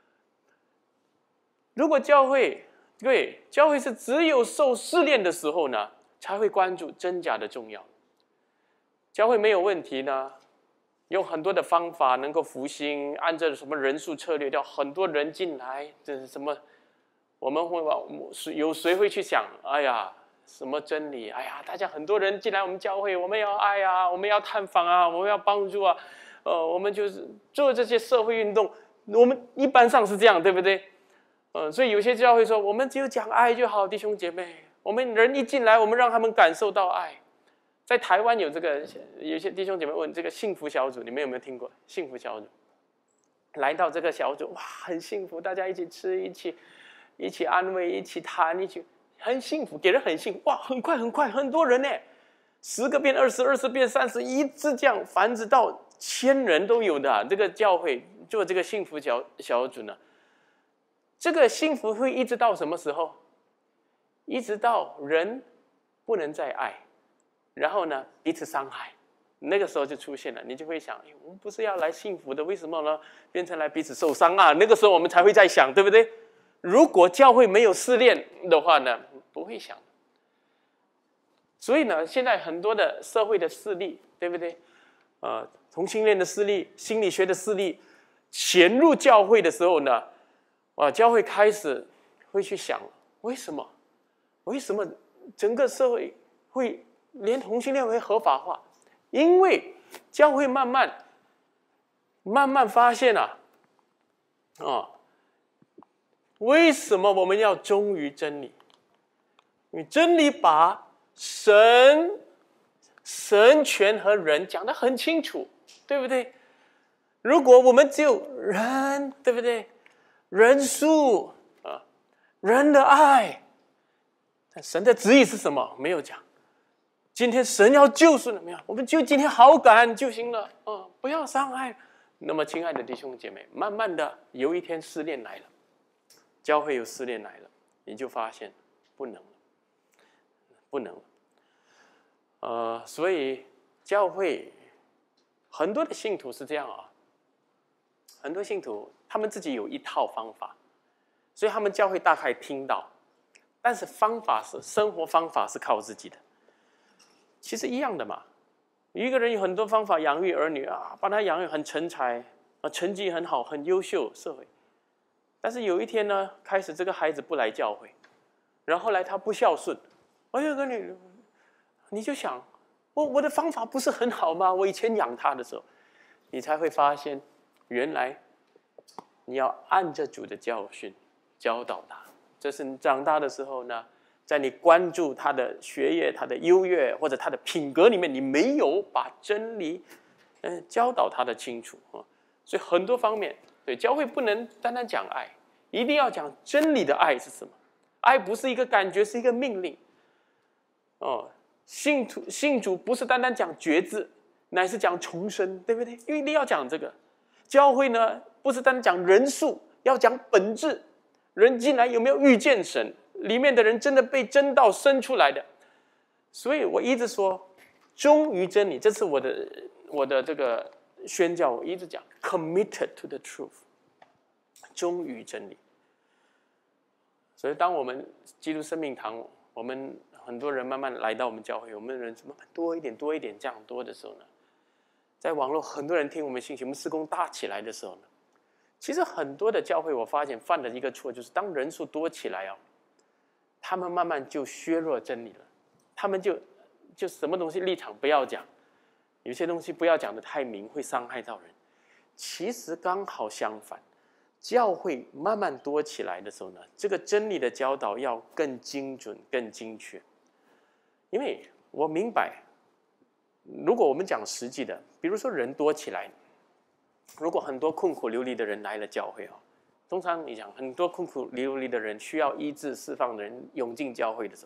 如果教会对教会是只有受试炼的时候呢，才会关注真假的重要。教会没有问题呢，用很多的方法能够复兴，按照什么人数策略，叫很多人进来，这是什么？我们会往有谁会去想？哎呀，什么真理？哎呀，大家很多人进来我们教会，我们要爱啊，我们要探访啊，我们要帮助啊，呃，我们就是做这些社会运动。我们一般上是这样，对不对？嗯，所以有些教会说，我们只有讲爱就好，弟兄姐妹。我们人一进来，我们让他们感受到爱。在台湾有这个，有些弟兄姐妹问这个幸福小组，你们有没有听过？幸福小组，来到这个小组，哇，很幸福，大家一起吃，一起一起安慰，一起谈，一起很幸福，给人很幸福。哇，很快很快，很多人呢，十个变二十，二十变三十，一直这样繁殖到千人都有的、啊。这个教会做这个幸福小小组呢。这个幸福会一直到什么时候？一直到人不能再爱，然后呢彼此伤害，那个时候就出现了。你就会想，哎，我们不是要来幸福的，为什么呢？变成来彼此受伤啊？那个时候我们才会在想，对不对？如果教会没有试炼的话呢，不会想。所以呢，现在很多的社会的势力，对不对？呃，同性恋的势力、心理学的势力潜入教会的时候呢？啊，教会开始会去想，为什么？为什么整个社会会连同性恋会合法化？因为教会慢慢、慢慢发现啊，啊，为什么我们要忠于真理？因为真理把神、神权和人讲得很清楚，对不对？如果我们只有人，对不对？人数啊，人的爱，但神的旨意是什么？没有讲。今天神要救赎怎么样？我们就今天好感就行了啊，不要伤害。那么，亲爱的弟兄姐妹，慢慢的有一天试炼来了，教会有试炼来了，你就发现不能了，不能了。呃，所以教会很多的信徒是这样啊，很多信徒。他们自己有一套方法，所以他们教会大概听到，但是方法是生活方法是靠自己的。其实一样的嘛，一个人有很多方法养育儿女啊，把他养育很成才啊，成绩很好，很优秀，社会。但是有一天呢，开始这个孩子不来教会，然后后来他不孝顺，哎呀，跟你，你就想，我我的方法不是很好吗？我以前养他的时候，你才会发现，原来。你要按着主的教训教导他，这是你长大的时候呢，在你关注他的学业、他的优越或者他的品格里面，你没有把真理，嗯，教导他的清楚啊。所以很多方面，对教会不能单单讲爱，一定要讲真理的爱是什么。爱不是一个感觉，是一个命令。哦，信徒信主不是单单讲觉知，乃是讲重生，对不对？一定要讲这个。教会呢？不是单讲人数，要讲本质。人进来有没有遇见神？里面的人真的被真道生出来的。所以我一直说，忠于真理，这是我的我的这个宣教，我一直讲 committed to the truth， 忠于真理。所以当我们基督生命堂，我们很多人慢慢来到我们教会，我们人慢慢多一点多一点这样多的时候呢，在网络很多人听我们信息，我们事工大起来的时候呢，其实很多的教会，我发现犯的一个错就是，当人数多起来啊，他们慢慢就削弱真理了。他们就就什么东西立场不要讲，有些东西不要讲得太明，会伤害到人。其实刚好相反，教会慢慢多起来的时候呢，这个真理的教导要更精准、更精确。因为我明白，如果我们讲实际的，比如说人多起来。如果很多困苦流离的人来了教会哦，通常你讲很多困苦流离的人需要医治释放的人涌进教会的时候，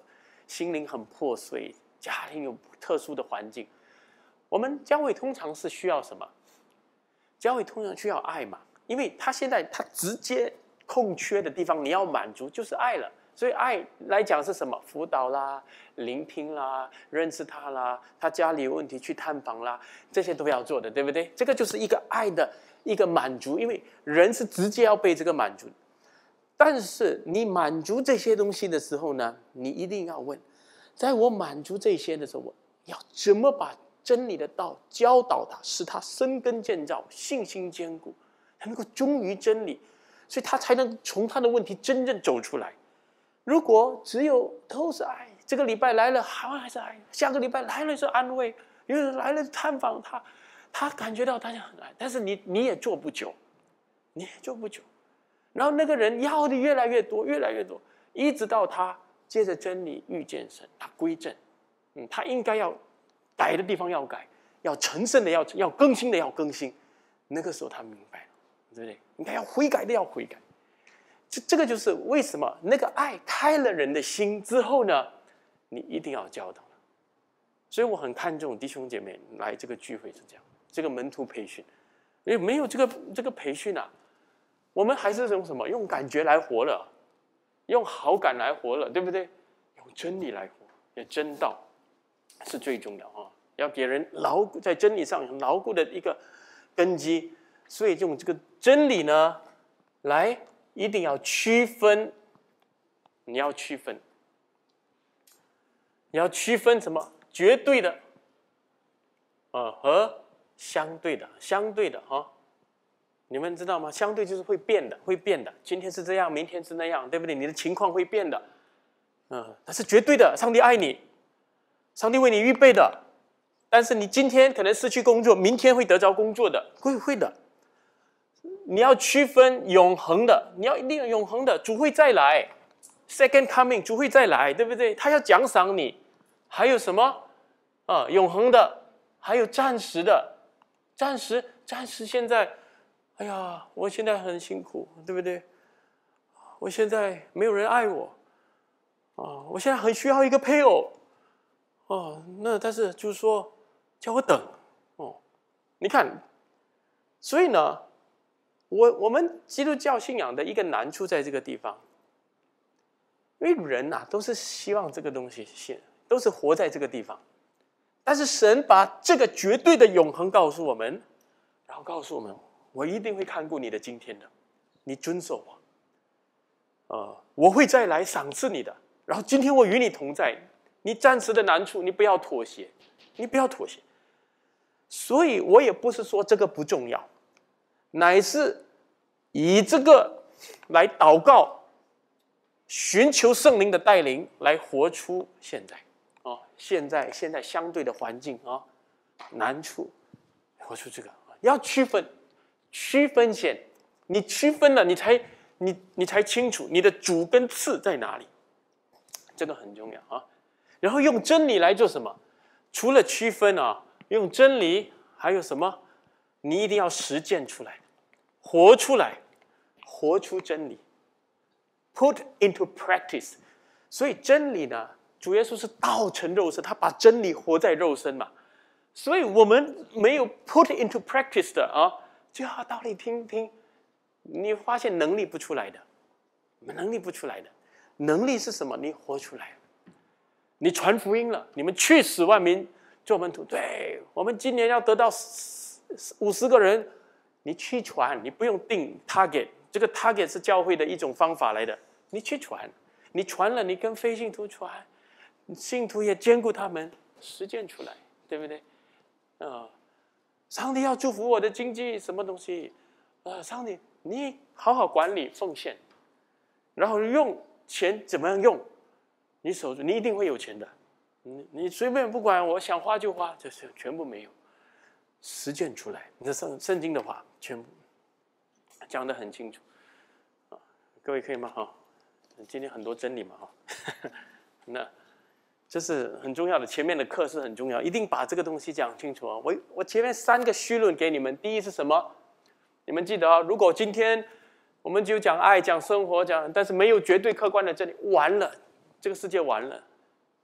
心灵很破碎，家庭有特殊的环境，我们教会通常是需要什么？教会通常需要爱嘛，因为他现在他直接空缺的地方，你要满足就是爱了。所以爱来讲是什么？辅导啦、聆听啦、认识他啦，他家里有问题去探访啦，这些都要做的，对不对？这个就是一个爱的一个满足，因为人是直接要被这个满足。但是你满足这些东西的时候呢，你一定要问，在我满足这些的时候，我要怎么把真理的道教导他，使他生根建造，信心坚固，他能够忠于真理，所以他才能从他的问题真正走出来。如果只有都是爱，这个礼拜来了好像还是爱，下个礼拜来了是安慰，有人来了探访他，他感觉到大家很爱，但是你你也做不久，你也做不久，然后那个人要的越来越多，越来越多，一直到他接着真理遇见神，他归正，嗯，他应该要改的地方要改，要成圣的要要更新的要更新，那个时候他明白了，对不对？应该要悔改的要悔改。这这个就是为什么那个爱开了人的心之后呢，你一定要教导。所以我很看重弟兄姐妹来这个聚会是这样，这个门徒培训，因为没有这个这个培训啊，我们还是用什么？用感觉来活了，用好感来活了，对不对？用真理来活，也真道是最重要啊！要给人牢固在真理上有牢固的一个根基，所以用这个真理呢，来。一定要区分，你要区分，你要区分什么？绝对的，呃，和相对的，相对的哈。你们知道吗？相对就是会变的，会变的。今天是这样，明天是那样，对不对？你的情况会变的，嗯、呃，它是绝对的。上帝爱你，上帝为你预备的。但是你今天可能失去工作，明天会得着工作的，会会的。你要区分永恒的，你要一定要永恒的，主会再来 ，second coming， 主会再来，对不对？他要奖赏你，还有什么啊？永恒的，还有暂时的，暂时暂时现在，哎呀，我现在很辛苦，对不对？我现在没有人爱我，啊，我现在很需要一个配偶，哦，那但是就是说叫我等，哦，你看，所以呢。我我们基督教信仰的一个难处在这个地方，因为人啊都是希望这个东西现，都是活在这个地方，但是神把这个绝对的永恒告诉我们，然后告诉我们，我一定会看顾你的今天的，你遵守我，呃，我会再来赏赐你的，然后今天我与你同在，你暂时的难处你不要妥协，你不要妥协，所以我也不是说这个不重要。乃是以这个来祷告，寻求圣灵的带领，来活出现在啊，现在现在相对的环境啊，难处，活出这个要区分，区分先，你区分了，你才你你才清楚你的主跟次在哪里，这个很重要啊。然后用真理来做什么？除了区分啊，用真理还有什么？你一定要实践出来，活出来，活出真理 ，put into practice。所以真理呢，主耶稣是道成肉身，他把真理活在肉身嘛。所以我们没有 put into practice 的啊，就要道理听听，你发现能力不出来的，能力不出来的，能力是什么？你活出来，你传福音了，你们去十万民做门徒，对，我们今年要得到五十个人，你去传，你不用定 target， 这个 target 是教会的一种方法来的。你去传，你传了，你跟非信徒传，信徒也兼顾他们，实践出来，对不对？啊、呃，上帝要祝福我的经济，什么东西？啊、呃，上帝，你好好管理奉献，然后用钱怎么样用？你手你一定会有钱的，你你随便不管，我想花就花，这是全部没有。实践出来，你的圣圣经的话，全部讲得很清楚啊！各位可以吗？哈，今天很多真理嘛，哈，那这是很重要的。前面的课是很重要，一定把这个东西讲清楚啊！我我前面三个绪论给你们，第一是什么？你们记得啊？如果今天我们就讲爱、讲生活、讲，但是没有绝对客观的真理，完了，这个世界完了，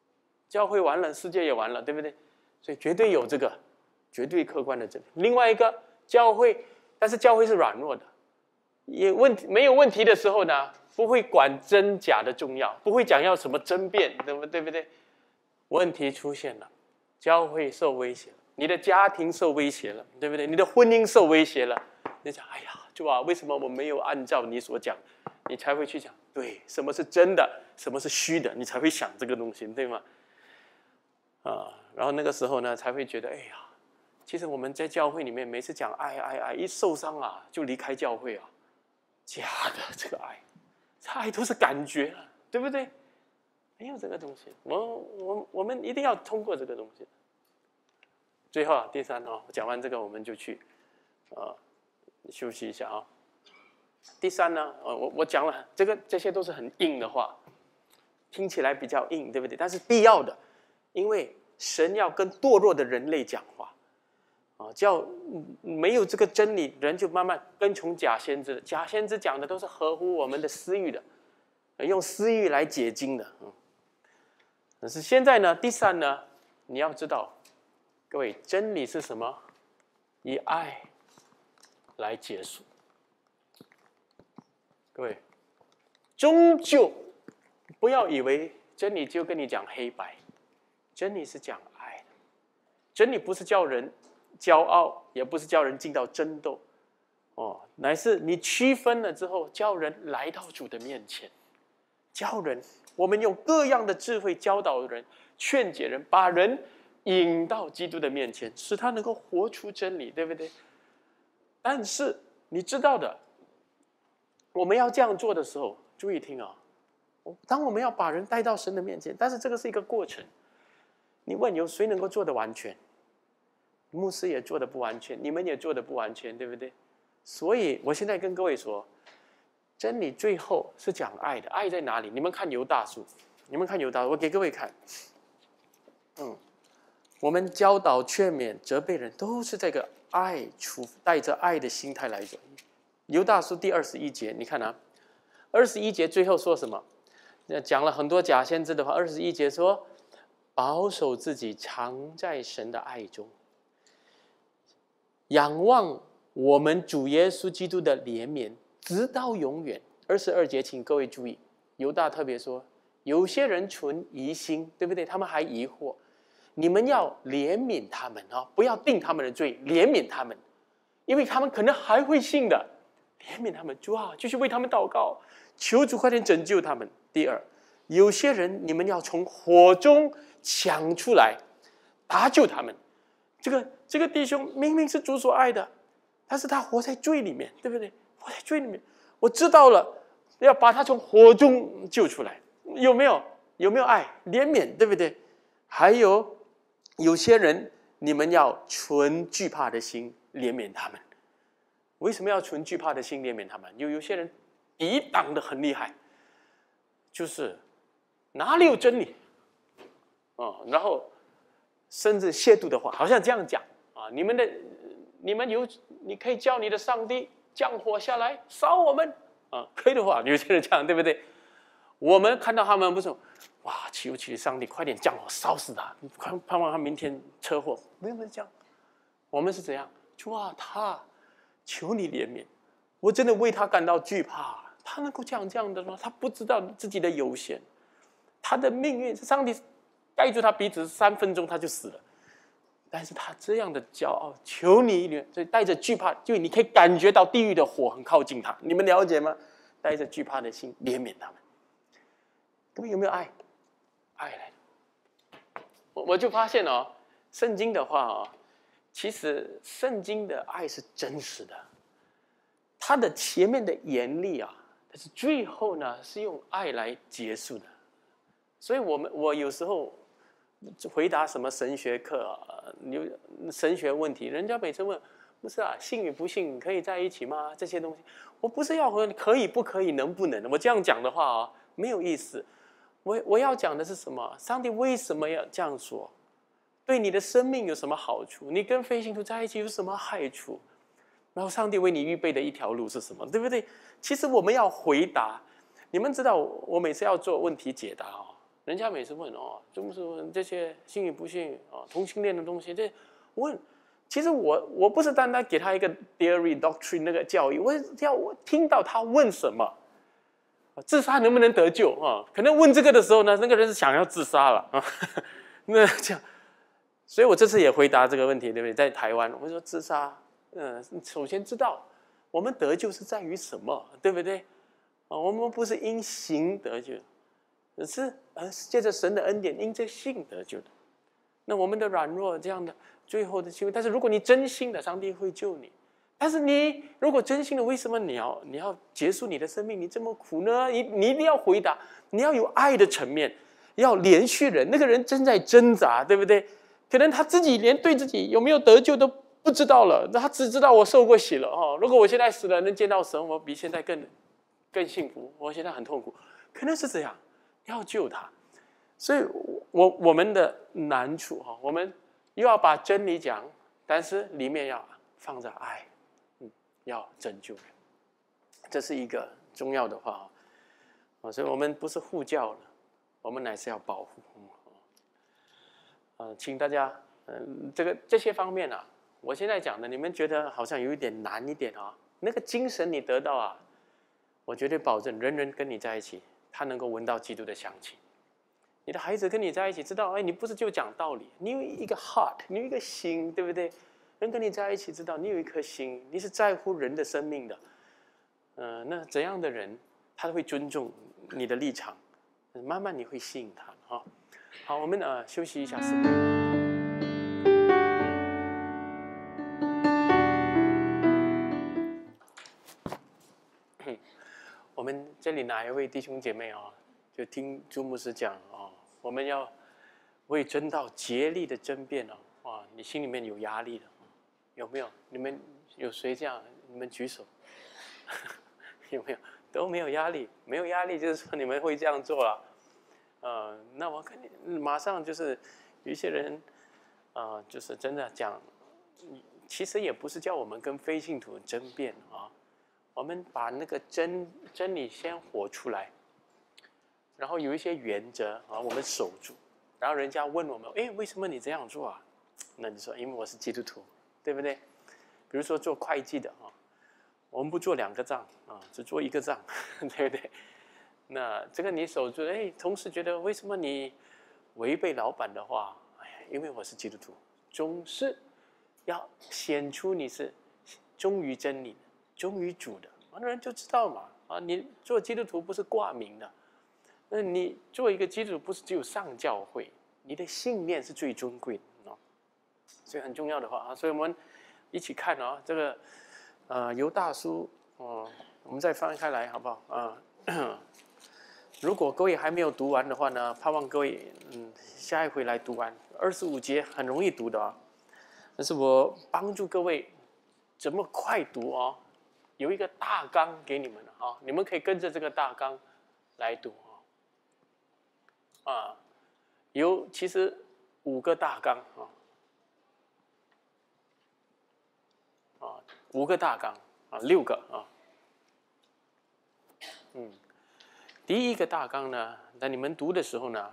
教会完了，世界也完了，对不对？所以绝对有这个绝对客观的真理。另外一个教会，但是教会是软弱的，也问题没有问题的时候呢，不会管真假的重要，不会讲要什么争辩，对不对？对不对？问题出现了，教会受威胁了，你的家庭受威胁了，对不对？你的婚姻受威胁了，你讲，哎呀，主啊，为什么我没有按照你所讲？你才会去讲，对，什么是真的，什么是虚的，你才会想这个东西，对吗？啊，然后那个时候呢，才会觉得，哎呀，其实我们在教会里面每次讲爱爱爱，一受伤啊，就离开教会啊，假的，这个爱，这爱都是感觉了，对不对？没有这个东西，我我我们一定要通过这个东西。最后啊，第三哦，讲完这个我们就去啊休息一下啊。第三呢，呃，我我讲了这个，这些都是很硬的话，听起来比较硬，对不对？但是必要的，因为神要跟堕落的人类讲话，啊，叫没有这个真理，人就慢慢跟从假先知。假先知讲的都是合乎我们的私欲的，用私欲来解经的。嗯，可是现在呢，第三呢，你要知道，各位，真理是什么？以爱来结束。各位，终究不要以为真理就跟你讲黑白，真理是讲爱的。真理不是叫人骄傲，也不是叫人进到争斗，哦，乃是你区分了之后，叫人来到主的面前，教人，我们用各样的智慧教导人、劝解人，把人引到基督的面前，使他能够活出真理，对不对？但是你知道的。我们要这样做的时候，注意听啊！当我们要把人带到神的面前，但是这个是一个过程。你问有谁能够做得完全？牧师也做得不完全，你们也做得不完全，对不对？所以我现在跟各位说，真理最后是讲爱的。爱在哪里？你们看犹大书，你们看犹大，我给各位看。嗯，我们教导、劝勉、责备人，都是这个爱出，带着爱的心态来做。犹大书第二十一节，你看啊，二十一节最后说什么？讲了很多假先知的话。二十一节说，保守自己，常在神的爱中，仰望我们主耶稣基督的怜悯，直到永远。二十二节，请各位注意，犹大特别说，有些人存疑心，对不对？他们还疑惑，你们要怜悯他们啊，不要定他们的罪，怜悯他们，因为他们可能还会信的。怜悯他们，主啊，继续为他们祷告，求主快点拯救他们。第二，有些人你们要从火中抢出来，搭救他们。这个这个弟兄明明是主所爱的，但是他活在罪里面，对不对？活在罪里面，我知道了，要把他从火中救出来，有没有？有没有爱、怜悯，对不对？还有有些人你们要存惧怕的心怜悯他们。为什么要存惧怕的心怜悯他们？有有些人抵挡的很厉害，就是哪里有真理哦，然后甚至亵渎的话，好像这样讲啊，你们的你们有，你可以叫你的上帝降火下来烧我们啊，可以的话，有些人这样，对不对？我们看到他们不是哇，求求上帝快点降火烧死他，盼盼望他明天车祸，没有这样。我们是怎样？主啊，他。求你怜悯，我真的为他感到惧怕。他能够讲这样的吗？他不知道自己的有限，他的命运，上帝盖住他鼻子三分钟他就死了。但是他这样的骄傲，求你怜悯，所以带着惧怕，就你可以感觉到地狱的火很靠近他。你们了解吗？带着惧怕的心怜悯他们。各位有没有爱？爱来的，我我就发现哦，圣经的话哦。其实圣经的爱是真实的，它的前面的严厉啊，但是最后呢是用爱来结束的。所以我们我有时候回答什么神学课啊，有神学问题，人家每次问，不是啊，信与不信可以在一起吗？这些东西，我不是要问可以不可以，能不能？我这样讲的话啊，没有意思。我我要讲的是什么？上帝为什么要这样说？对你的生命有什么好处？你跟非信徒在一起有什么害处？然后上帝为你预备的一条路是什么？对不对？其实我们要回答。你们知道，我每次要做问题解答哦， 人家每次问哦，就是问这些信与不信啊，同性恋的东西，这问，其实我我不是单单给他一个 theory doctrine 那个教育，我要我听到他问什么，自杀能不能得救啊？可能问这个的时候呢，那个人是想要自杀了啊，那这样，所以我这次也回答这个问题，对不对？在台湾，我说自杀，嗯，首先知道我们得救是在于什么，对不对？啊，我们不是因行得救。只是呃，借着神的恩典，因着信得救的。那我们的软弱，这样的最后的机会。但是如果你真心的，上帝会救你。但是你如果真心的，为什么你要你要结束你的生命？你这么苦呢？你你一定要回答，你要有爱的层面，要连续人。那个人正在挣扎，对不对？可能他自己连对自己有没有得救都不知道了，他只知道我受过洗了哦。如果我现在死了，能见到神，我比现在更更幸福。我现在很痛苦，可能是这样。要救他，所以我我们的难处哈，我们又要把真理讲，但是里面要放着爱，嗯，要拯救人，这是一个重要的话啊，所以我们不是护教了，我们乃是要保护。呃，请大家，嗯，这个这些方面啊，我现在讲的，你们觉得好像有一点难一点啊，那个精神你得到啊，我绝对保证，人人跟你在一起。他能够闻到基督的香气，你的孩子跟你在一起，知道，哎，你不是就讲道理，你有一个 heart， 你有一个心，对不对？人跟你在一起，知道你有一颗心，你是在乎人的生命的，嗯、呃，那怎样的人，他会尊重你的立场，慢慢你会吸引他，哈、哦。好，我们呃休息一下，四分钟。我们这里哪一位弟兄姐妹啊、哦，就听朱牧师讲啊、哦，我们要为真道竭力的争辩哦，哇，你心里面有压力的，有没有？你们有谁这样？你们举手，有没有？都没有压力，没有压力就是说你们会这样做了，呃，那我肯定马上就是有一些人啊、呃，就是真的讲，其实也不是叫我们跟非信徒争辩啊。我们把那个真真理先活出来，然后有一些原则啊，我们守住。然后人家问我们，哎，为什么你这样做啊？那你说，因为我是基督徒，对不对？比如说做会计的啊，我们不做两个账啊，只做一个账，对不对？那这个你守住，哎，同事觉得为什么你违背老板的话？哎，因为我是基督徒，总是要显出你是忠于真理的。忠于主的，那人就知道嘛啊！你做基督徒不是挂名的，那你做一个基督徒不是只有上教会，你的信念是最尊贵的啊，所以很重要的话啊，所以我们一起看啊，这个呃犹大书哦，我们再翻开来好不好啊？如果各位还没有读完的话呢，盼望各位嗯下一回来读完，二十五节很容易读的啊，但是我帮助各位怎么快读啊？有一个大纲给你们了啊，你们可以跟着这个大纲来读啊。啊，有其实五个大纲啊，啊，五个大纲啊，六个啊。嗯，第一个大纲呢，在你们读的时候呢，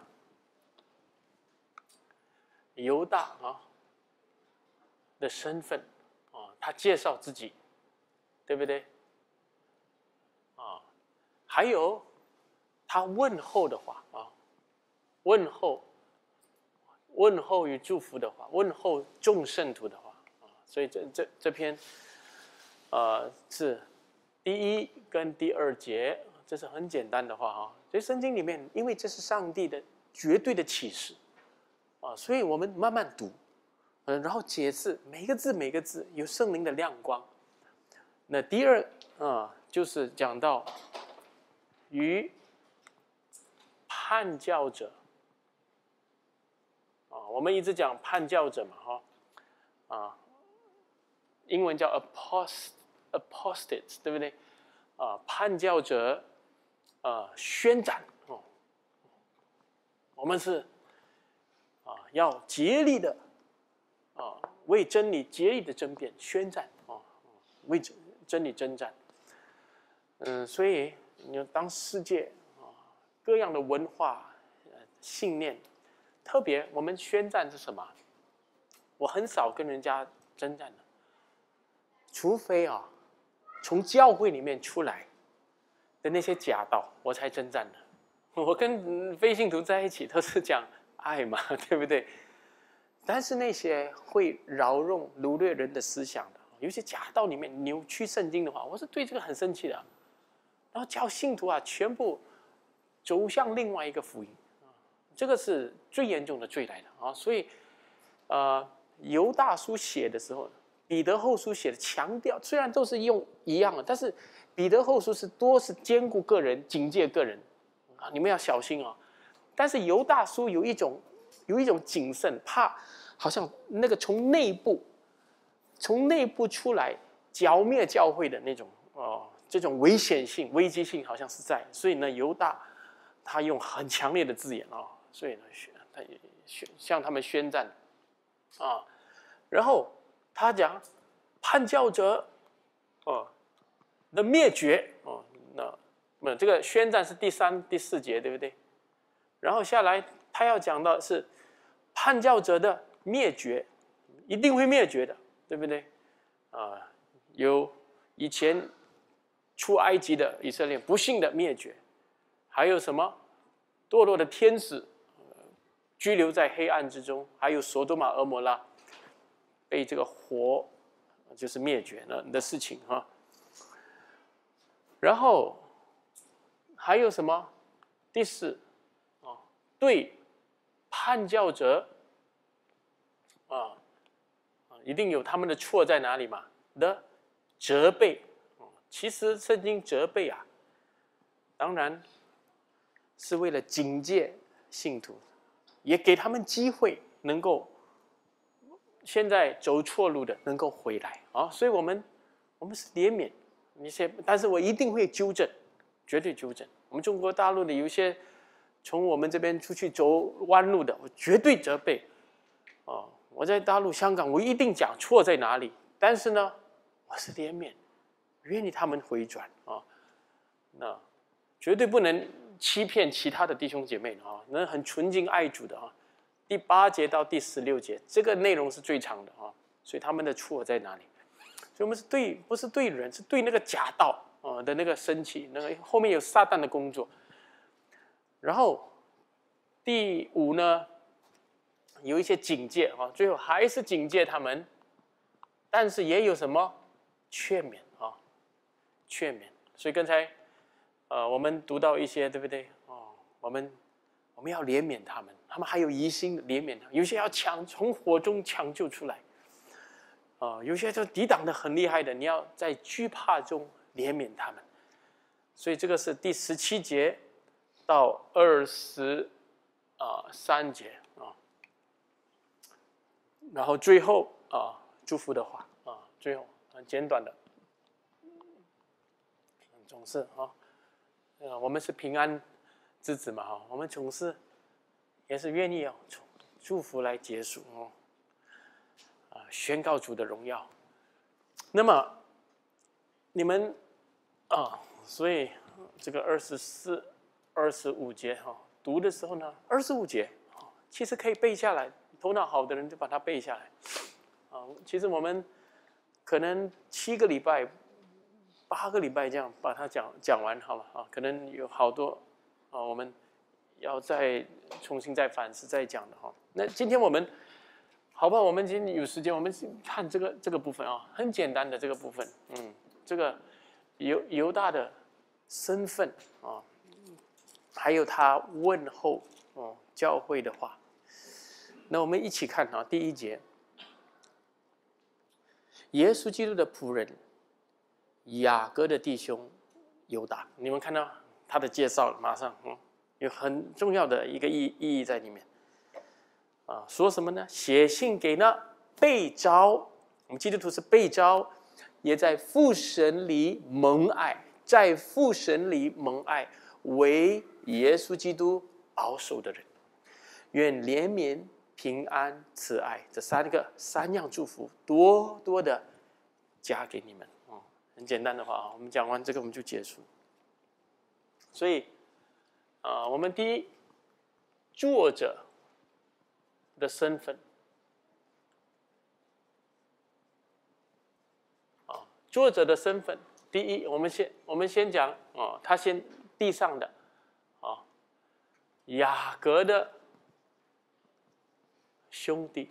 犹大啊的身份啊，他介绍自己。对不对？啊，还有他问候的话啊，问候、问候与祝福的话，问候众圣徒的话啊，所以这这这篇，呃，是第一跟第二节，这是很简单的话啊。所以圣经里面，因为这是上帝的绝对的启示啊，所以我们慢慢读，嗯，然后解释每个字每个字有圣灵的亮光。那第二啊，就是讲到与叛教者啊，我们一直讲叛教者嘛，哈啊，英文叫 apost apostates， 对不对？啊，叛教者啊，宣战哦，我们是啊，要竭力的啊，为真理竭力的争辩、宣战啊，为真。真理征战，嗯，所以你当世界啊各样的文化信念。特别我们宣战是什么？我很少跟人家征战的，除非啊，从教会里面出来的那些假道，我才征战的。我跟非信徒在一起都是讲爱嘛，对不对？但是那些会扰动掳掠人的思想的，有些假道里面扭曲圣经的话，我是对这个很生气的。然后叫信徒啊，全部走向另外一个福音，这个是最严重的罪来的啊！所以，呃，犹大书写的时候，彼得后书写的强调，虽然都是用一样的，但是彼得后书是多是兼顾个人、警戒个人啊，你们要小心啊！但是犹大书有一种有一种谨慎，怕好像那个从内部从内部出来剿灭教会的那种哦。这种危险性、危机性好像是在，所以呢，犹大他用很强烈的字眼啊，所以呢，他宣向他们宣战啊，然后他讲叛教者哦的灭绝哦，那那这个宣战是第三、第四节，对不对？然后下来他要讲的是叛教者的灭绝，一定会灭绝的，对不对？啊，有以前。出埃及的以色列不幸的灭绝，还有什么堕落的天使、呃、居留在黑暗之中，还有索多玛、俄摩拉被这个火就是灭绝了的事情哈。然后还有什么？第四啊，对叛教者啊啊，一定有他们的错在哪里嘛的责备。其实圣经责备啊，当然是为了警戒信徒，也给他们机会能够现在走错路的能够回来啊。所以我们我们是怜悯一些，但是我一定会纠正，绝对纠正。我们中国大陆的有一些从我们这边出去走弯路的，我绝对责备啊。我在大陆、香港，我一定讲错在哪里，但是呢，我是怜悯。愿意他们回转啊，那绝对不能欺骗其他的弟兄姐妹啊，那很纯净爱主的啊。第八节到第十六节，这个内容是最长的啊，所以他们的错在哪里？所以我们是对，不是对人，是对那个假道啊的那个生气，那个后面有撒旦的工作。然后第五呢，有一些警戒啊，最后还是警戒他们，但是也有什么劝勉啊。劝勉，所以刚才，呃，我们读到一些，对不对？哦，我们我们要怜悯他们，他们还有疑心怜悯他，有些要抢从火中抢救出来，啊、呃，有些就抵挡的很厉害的，你要在惧怕中怜悯他们。所以这个是第十七节到二十啊三节啊，然后最后啊祝福的话啊，最后很简短的。总是啊，呃，我们是平安之子嘛，哈，我们总是也是愿意哦，祝福来结束哦，啊，宣告主的荣耀。那么你们啊，所以这个二十四、二十五节哈，读的时候呢，二十五节啊，其实可以背下来，头脑好的人就把它背下来。啊，其实我们可能七个礼拜。八个礼拜这样把它讲讲完好了啊，可能有好多啊，我们要再重新再反思再讲的哈。那今天我们好吧，我们今天有时间，我们看这个这个部分啊，很简单的这个部分，嗯，这个犹犹大的身份啊，还有他问候哦教会的话，那我们一起看啊，第一节，耶稣基督的仆人。雅各的弟兄犹大，你们看到他的介绍，马上嗯，有很重要的一个意意义在里面啊。说什么呢？写信给那被召，我们基督徒是被召，也在父神里蒙爱，在父神里蒙爱，为耶稣基督保守的人，愿怜悯、平安、慈爱这三个三样祝福多多的加给你们。很简单的话啊，我们讲完这个我们就结束。所以，啊、呃，我们第一作者的身份。啊，作者的身份，第一，我们先我们先讲啊，他先地上的啊，雅各的兄弟。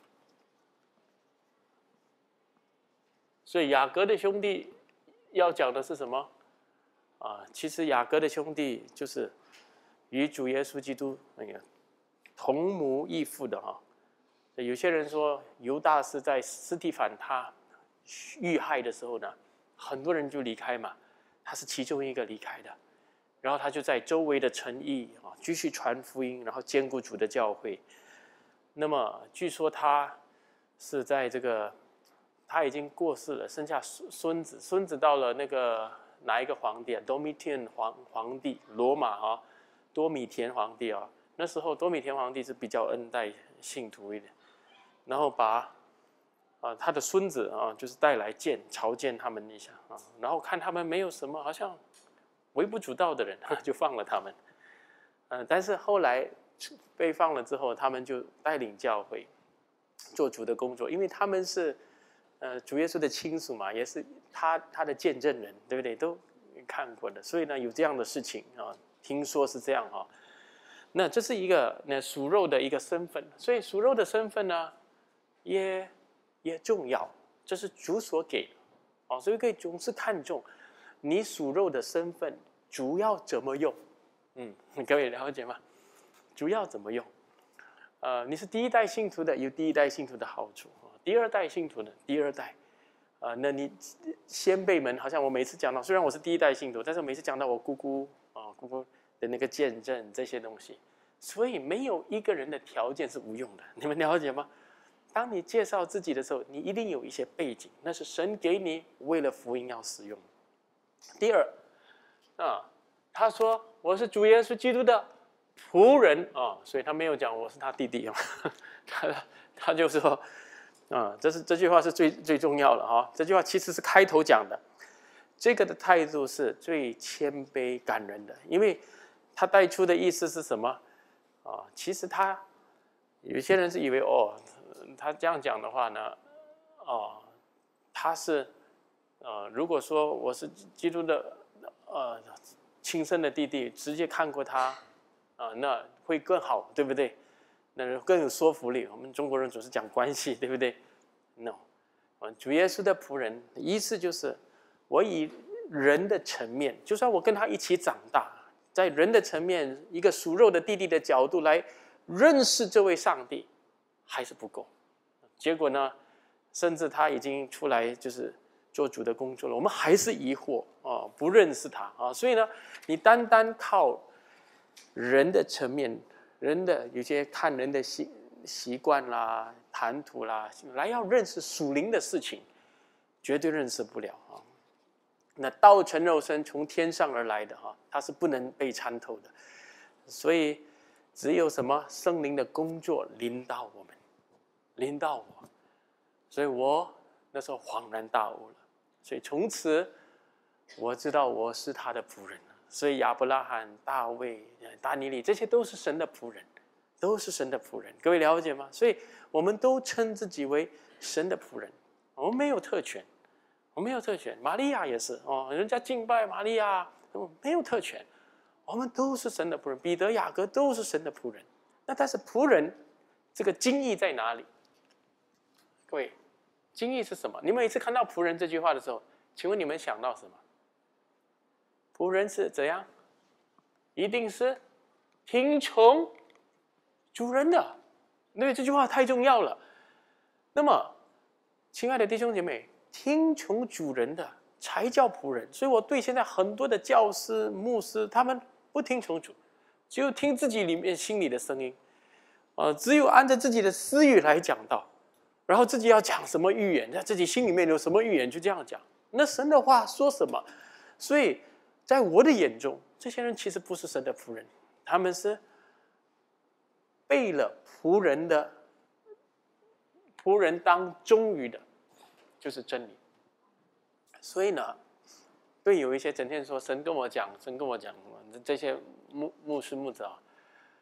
所以雅各的兄弟要讲的是什么？啊，其实雅各的兄弟就是与主耶稣基督那个同母异父的哈。有些人说犹大是在司提反他遇害的时候呢，很多人就离开嘛，他是其中一个离开的，然后他就在周围的城邑啊继续传福音，然后兼顾主的教会。那么据说他是在这个。他已经过世了，剩下孙子，孙子到了那个哪一个皇帝啊？多米田皇皇帝，罗马啊，多米田皇帝啊。那时候多米田皇帝是比较恩待信徒一点，然后把啊他的孙子啊，就是带来见朝见他们一下啊，然后看他们没有什么好像微不足道的人，就放了他们。嗯、呃，但是后来被放了之后，他们就带领教会做主的工作，因为他们是。呃，主耶稣的亲属嘛，也是他他的见证人，对不对？都看过的，所以呢，有这样的事情啊，听说是这样哈、啊。那这是一个那属肉的一个身份，所以属肉的身份呢，也也重要，这是主所给的，哦，所以可以总是看重你属肉的身份，主要怎么用？嗯，各位了解吗？主要怎么用？呃，你是第一代信徒的，有第一代信徒的好处。第二代信徒呢？第二代，啊、呃，那你先辈们，好像我每次讲到，虽然我是第一代信徒，但是我每次讲到我姑姑啊、姑姑的那个见证这些东西，所以没有一个人的条件是无用的，你们了解吗？当你介绍自己的时候，你一定有一些背景，那是神给你为了福音要使用。第二，啊，他说我是主耶稣基督的仆人啊，所以他没有讲我是他弟弟啊，他他就说。啊，这是这句话是最最重要的哈。这句话其实是开头讲的，这个的态度是最谦卑感人的，因为他带出的意思是什么啊？其实他有些人是以为哦，他这样讲的话呢，哦，他是呃，如果说我是基督的呃亲生的弟弟，直接看过他啊，那会更好，对不对？那更有说服力。我们中国人总是讲关系，对不对 ？No， 主耶稣的仆人，意思就是我以人的层面，就算我跟他一起长大，在人的层面，一个属肉的弟弟的角度来认识这位上帝，还是不够。结果呢，甚至他已经出来就是做主的工作了，我们还是疑惑啊，不认识他啊。所以呢，你单单靠人的层面。人的有些看人的习习惯啦、谈吐啦，来要认识属灵的事情，绝对认识不了啊。那道成肉身从天上而来的哈，它是不能被参透的，所以只有什么圣灵的工作临到我们，临到我，所以我那时候恍然大悟了。所以从此我知道我是他的仆人。所以亚伯拉罕、大卫、大尼里，这些都是神的仆人，都是神的仆人。各位了解吗？所以我们都称自己为神的仆人，我们没有特权，我们没有特权。玛利亚也是哦，人家敬拜玛利亚，没有特权，我们都是神的仆人。彼得、雅各都是神的仆人。那但是仆人这个精义在哪里？各位，精义是什么？你们每次看到仆人这句话的时候，请问你们想到什么？仆人是怎样？一定是听从主人的，因为这句话太重要了。那么，亲爱的弟兄姐妹，听从主人的才叫仆人。所以我对现在很多的教师、牧师，他们不听从主，只有听自己里面心里的声音，呃，只有按照自己的私欲来讲道，然后自己要讲什么预言，在自己心里面有什么预言就这样讲。那神的话说什么？所以。在我的眼中，这些人其实不是神的仆人，他们是背了仆人的仆人当忠于的，就是真理。所以呢，对有一些整天说神跟我讲，神跟我讲，这些牧牧师牧者啊，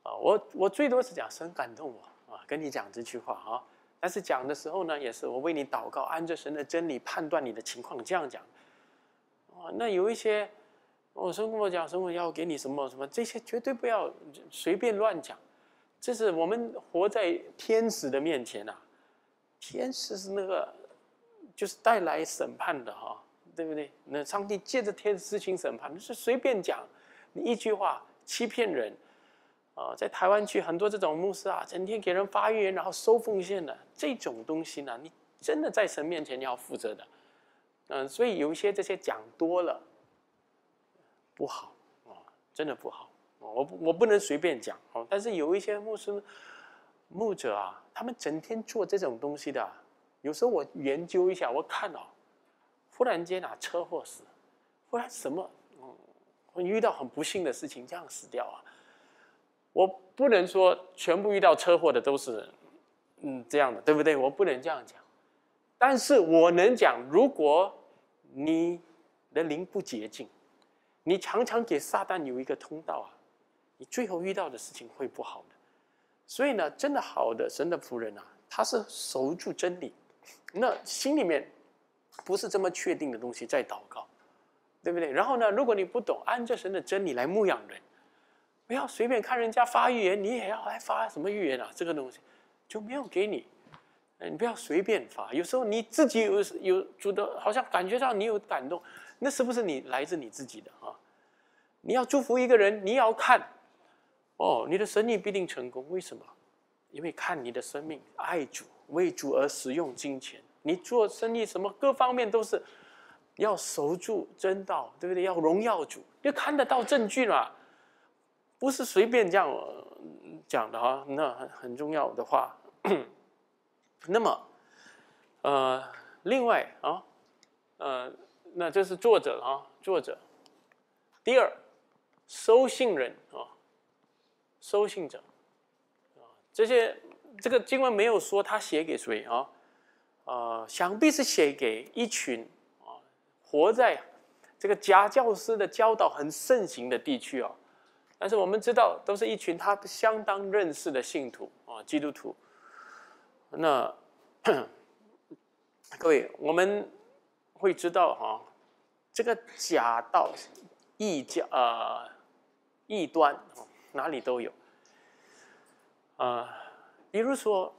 啊，我我最多是讲神感动我啊，跟你讲这句话啊。但是讲的时候呢，也是我为你祷告，按着神的真理判断你的情况，这样讲。啊，那有一些，我神跟我讲，神我要给你什么什么，这些绝对不要随便乱讲。这是我们活在天使的面前啊，天使是那个就是带来审判的哈，对不对？那上帝借着天使施行审判，是随便讲，你一句话欺骗人。啊，在台湾区很多这种牧师啊，整天给人发预言，然后收奉献的这种东西呢，你真的在神面前你要负责的。嗯，所以有一些这些讲多了不好啊，真的不好。我我不能随便讲哦。但是有一些牧师牧者啊，他们整天做这种东西的，有时候我研究一下，我看哦，忽然间啊车祸死，忽然什么嗯，会遇到很不幸的事情，这样死掉啊。我不能说全部遇到车祸的都是，嗯，这样的，对不对？我不能这样讲，但是我能讲，如果你的灵不洁净，你常常给撒旦有一个通道啊，你最后遇到的事情会不好的。所以呢，真的好的神的仆人啊，他是守住真理，那心里面不是这么确定的东西在祷告，对不对？然后呢，如果你不懂按着神的真理来牧养人。不要随便看人家发预言，你也要来发什么预言啊？这个东西就没有给你，你不要随便发。有时候你自己有有主的，好像感觉到你有感动，那是不是你来自你自己的啊？你要祝福一个人，你也要看哦，你的生意必定成功。为什么？因为看你的生命，爱主，为主而使用金钱。你做生意什么各方面都是要守住真道，对不对？要荣耀主，就看得到证据嘛。不是随便这样讲的哈，那很很重要的话。那么，呃，另外啊，呃，那这是作者啊，作者。第二，收信人啊，收信者啊，这些这个经文没有说他写给谁啊，呃，想必是写给一群啊，活在这个假教师的教导很盛行的地区啊。但是我们知道，都是一群他相当认识的信徒啊，基督徒。那各位，我们会知道哈、啊，这个假道、异教、呃、异端，哪里都有。啊、呃，比如说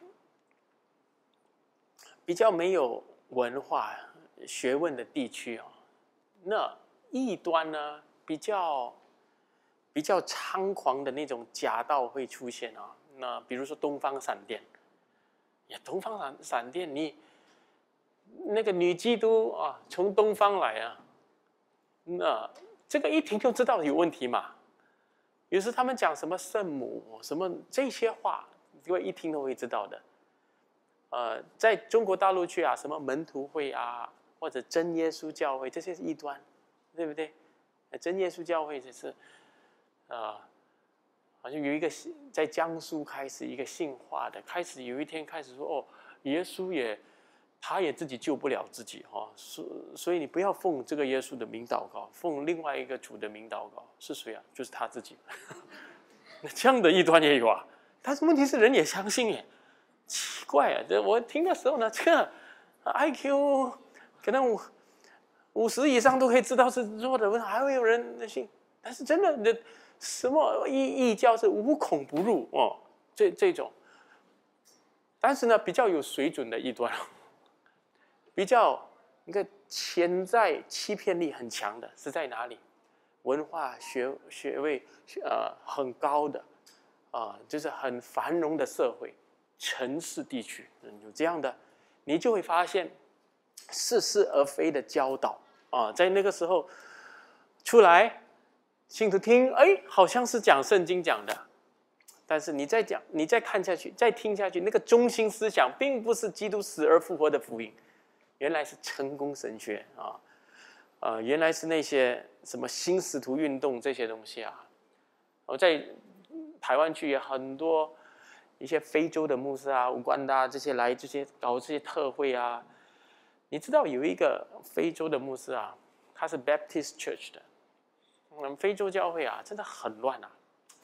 比较没有文化学问的地区啊，那异端呢比较。比较猖狂的那种假道会出现啊，那比如说东方闪电，呀，东方闪闪电，你那个女基督啊，从东方来啊，那这个一听就知道有问题嘛。有时他们讲什么圣母什么这些话，各位一听都会知道的。呃，在中国大陆去啊，什么门徒会啊，或者真耶稣教会，这些是异端，对不对？真耶稣教会就是。啊、呃，好像有一个在江苏开始一个信化的，开始有一天开始说哦，耶稣也他也自己救不了自己哈、哦，所所以你不要奉这个耶稣的名祷告，奉另外一个主的名祷告，是谁啊？就是他自己。那这样的异端也有啊，但是问题是人也相信耶，奇怪啊！这我听的时候呢，这个 I Q 可能五五十以上都可以知道是错的，还会有人信，但是真的的。什么异异教是无孔不入哦，这这种，但是呢，比较有水准的异端，比较一个潜在欺骗力很强的是在哪里？文化学学位呃很高的啊、呃，就是很繁荣的社会城市地区，有这样的，你就会发现似是而非的教导啊，在那个时候出来。信徒听，哎，好像是讲圣经讲的，但是你再讲，你再看下去，再听下去，那个中心思想并不是基督死而复活的福音，原来是成功神学啊，呃，原来是那些什么新使徒运动这些东西啊。我在台湾区也很多一些非洲的牧师啊、乌干达这些来这些搞这些特会啊。你知道有一个非洲的牧师啊，他是 Baptist Church 的。我们非洲教会啊，真的很乱啊，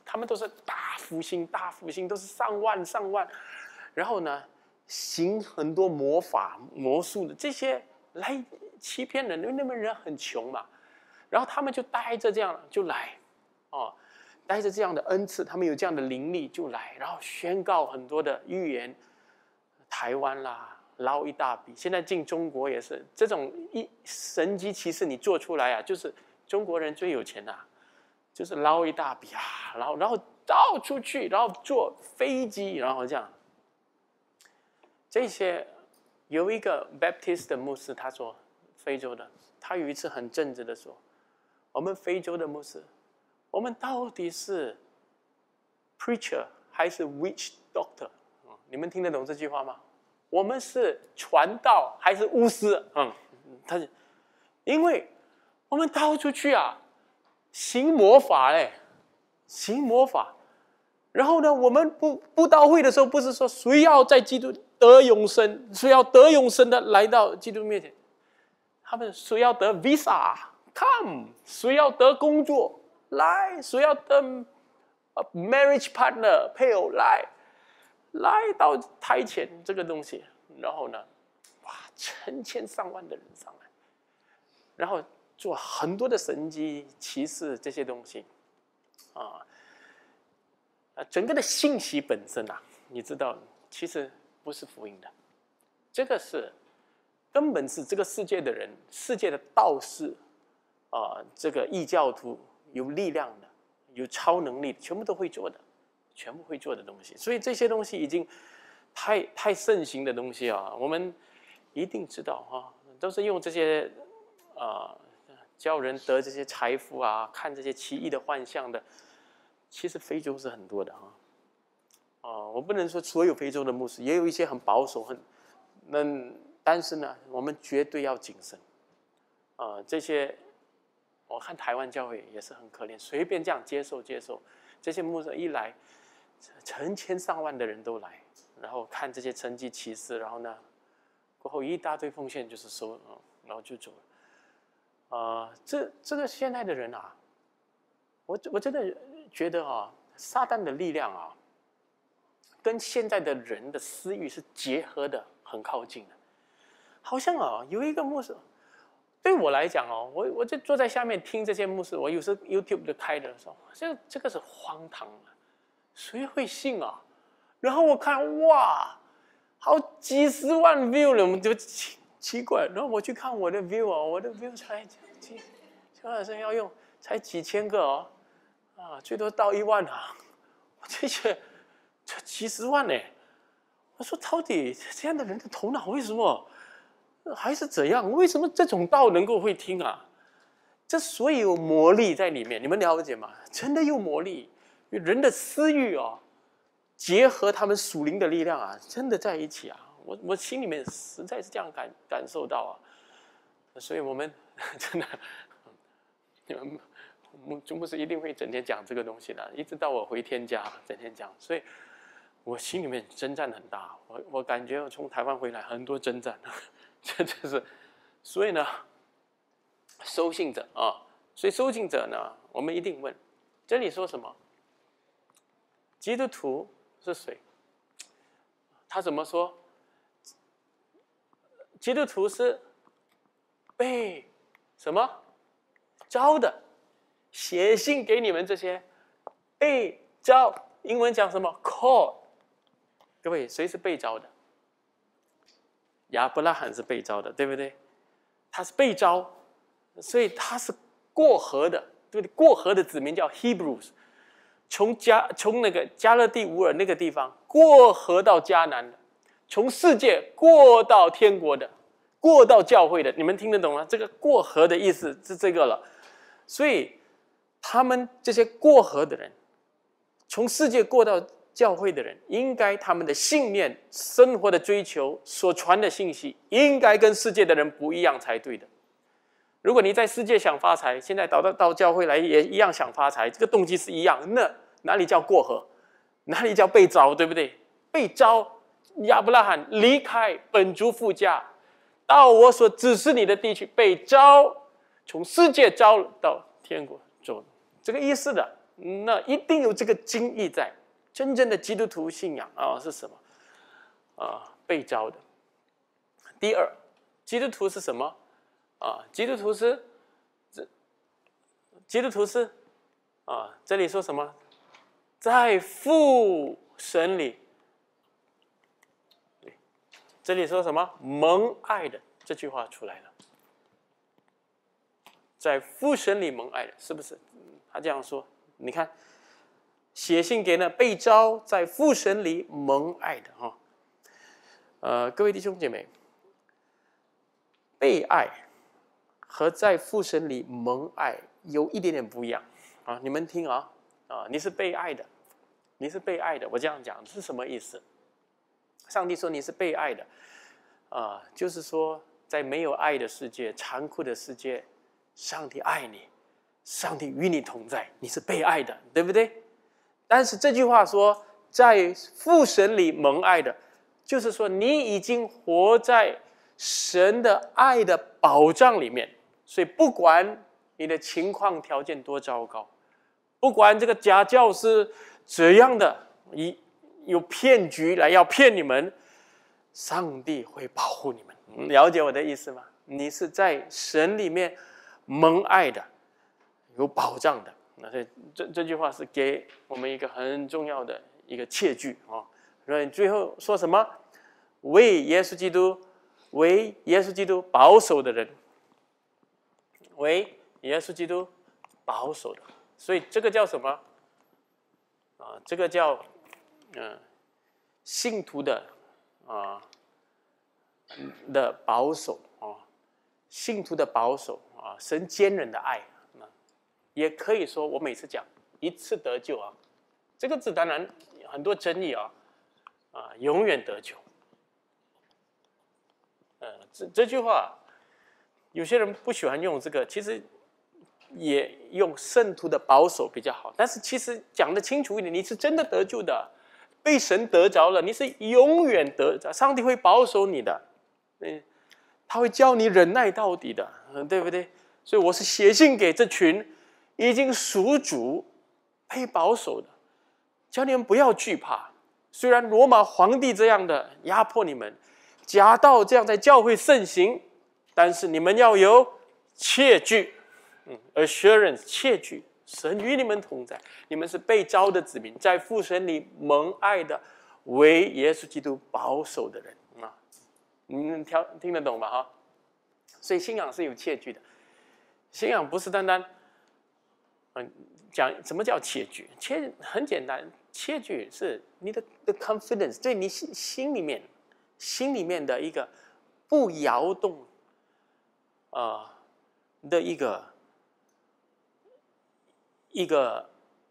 他们都是大复兴，大复兴都是上万上万，然后呢，行很多魔法魔术的这些来欺骗人，因为那边人很穷嘛，然后他们就带着这样就来，哦，带着这样的恩赐，他们有这样的灵力就来，然后宣告很多的预言，台湾啦捞一大笔，现在进中国也是这种一神机骑士你做出来啊，就是中国人最有钱啊。就是捞一大笔啊，然后然后到处去，然后坐飞机，然后这样。这些有一个 Baptist 的牧师，他说非洲的，他有一次很正直的说，我们非洲的牧师，我们到底是 preacher 还是 witch doctor？ 你们听得懂这句话吗？我们是传道还是巫师？嗯，他因为我们到处去啊。行魔法嘞，行魔法，然后呢，我们布布道会的时候，不是说谁要在基督得永生，谁要得永生的来到基督面前，他们谁要得 visa come， 谁要得工作来，谁要得 marriage partner 配偶来，来到台前这个东西，然后呢，哇，成千上万的人上来，然后。做很多的神迹奇事这些东西，啊，整个的信息本身啊，你知道，其实不是福音的，这个是根本是这个世界的人，世界的道士啊，这个异教徒有力量的，有超能力的，全部都会做的，全部会做的东西。所以这些东西已经太太盛行的东西啊，我们一定知道啊，都是用这些啊。教人得这些财富啊，看这些奇异的幻象的，其实非洲是很多的啊。哦，我不能说所有非洲的牧师，也有一些很保守，很那，但是呢，我们绝对要谨慎。啊、呃，这些我看台湾教会也是很可怜，随便这样接受接受，这些牧师一来，成千上万的人都来，然后看这些神迹奇事，然后呢，过后一大堆奉献就是收，然后就走了。啊、呃，这这个现在的人啊，我我真的觉得啊，撒旦的力量啊，跟现在的人的私欲是结合的很靠近的。好像啊，有一个牧师，对我来讲哦，我我就坐在下面听这些牧师，我有时 YouTube 就开的时候，这这个是荒唐的，谁会信啊？然后我看哇，好几十万 view 了，我们就奇奇怪，然后我去看我的 view 啊，我的 view 才。邱老师要用才几千个哦，啊，最多到一万啊！我这些这几十万呢，我说到底这样的人的头脑为什么还是怎样？为什么这种道能够会听啊？这所以有魔力在里面，你们了解吗？真的有魔力，人的私欲哦，结合他们属灵的力量啊，真的在一起啊！我我心里面实在是这样感感受到啊，所以我们。真的，你们牧牧师一定会整天讲这个东西的，一直到我回天家，整天讲，所以我心里面征战很大。我我感觉我从台湾回来很多征战，这就是，所以呢，收信者啊，所以收信者呢，我们一定问，这里说什么？基督徒是谁？他怎么说？基督徒是被。什么招的？写信给你们这些被招，英文讲什么 ？call。各位，谁是被招的？亚伯拉罕是被招的，对不对？他是被招，所以他是过河的，对不对？过河的子民叫 Hebrews， 从加从那个加勒底乌尔那个地方过河到迦南的，从世界过到天国的。过到教会的，你们听得懂吗？这个过河的意思是这个了，所以他们这些过河的人，从世界过到教会的人，应该他们的信念、生活的追求、所传的信息，应该跟世界的人不一样才对的。如果你在世界想发财，现在到到到教会来也一样想发财，这个动机是一样，那哪里叫过河？哪里叫被招？对不对？被招，亚伯拉罕离开本族父家。到我所指示你的地区，被招，从世界招到天国走，这个意思的那一定有这个经义在。真正的基督徒信仰啊是什么？啊，被召的。第二，基督徒是什么？啊，基督徒是，基督徒是，啊，这里说什么？在父神里，这里说什么？蒙爱的，这句话出来了。在父神里蒙爱的，是不是？他这样说，你看，写信给那被召在父神里蒙爱的哈。呃，各位弟兄姐妹，被爱和在父神里蒙爱有一点点不一样啊！你们听啊啊！你是被爱的，你是被爱的。我这样讲是什么意思？上帝说你是被爱的啊，就是说在没有爱的世界、残酷的世界，上帝爱你，上帝与你同在，你是被爱的，对不对？但是这句话说在父神里蒙爱的，就是说你已经活在神的爱的保障里面，所以不管你的情况条件多糟糕，不管这个假教师怎样的以有骗局来要骗你们，上帝会保护你们。了解我的意思吗？你是在神里面蒙爱的，有保障的。那所以这这句话是给我们一个很重要的一个切据啊。所以最后说什么？为耶稣基督，为耶稣基督保守的人，为耶稣基督保守的。所以这个叫什么？啊，这个叫嗯、呃，信徒的啊的保守啊，信徒的保守啊，神坚忍的爱。也可以说，我每次讲一次得救啊，这个字当然很多争议啊，啊，永远得救。呃，这这句话，有些人不喜欢用这个，其实也用圣徒的保守比较好。但是其实讲得清楚一点，你是真的得救的，被神得着了，你是永远得着，上帝会保守你的，嗯，他会教你忍耐到底的，嗯，对不对？所以我是写信给这群已经属主、被保守的，叫你们不要惧怕。虽然罗马皇帝这样的压迫你们，假道这样在教会盛行，但是你们要有切据，嗯 ，assurance 切据，神与你们同在，你们是被召的子民，在父神里蒙爱的，为耶稣基督保守的人啊，你们听听得懂吗？哈，所以信仰是有切据的，信仰不是单单。嗯，讲什么叫切据？切很简单，切据是你的的 confidence， 对你心心里面心里面的一个不摇动啊、呃、的一个一个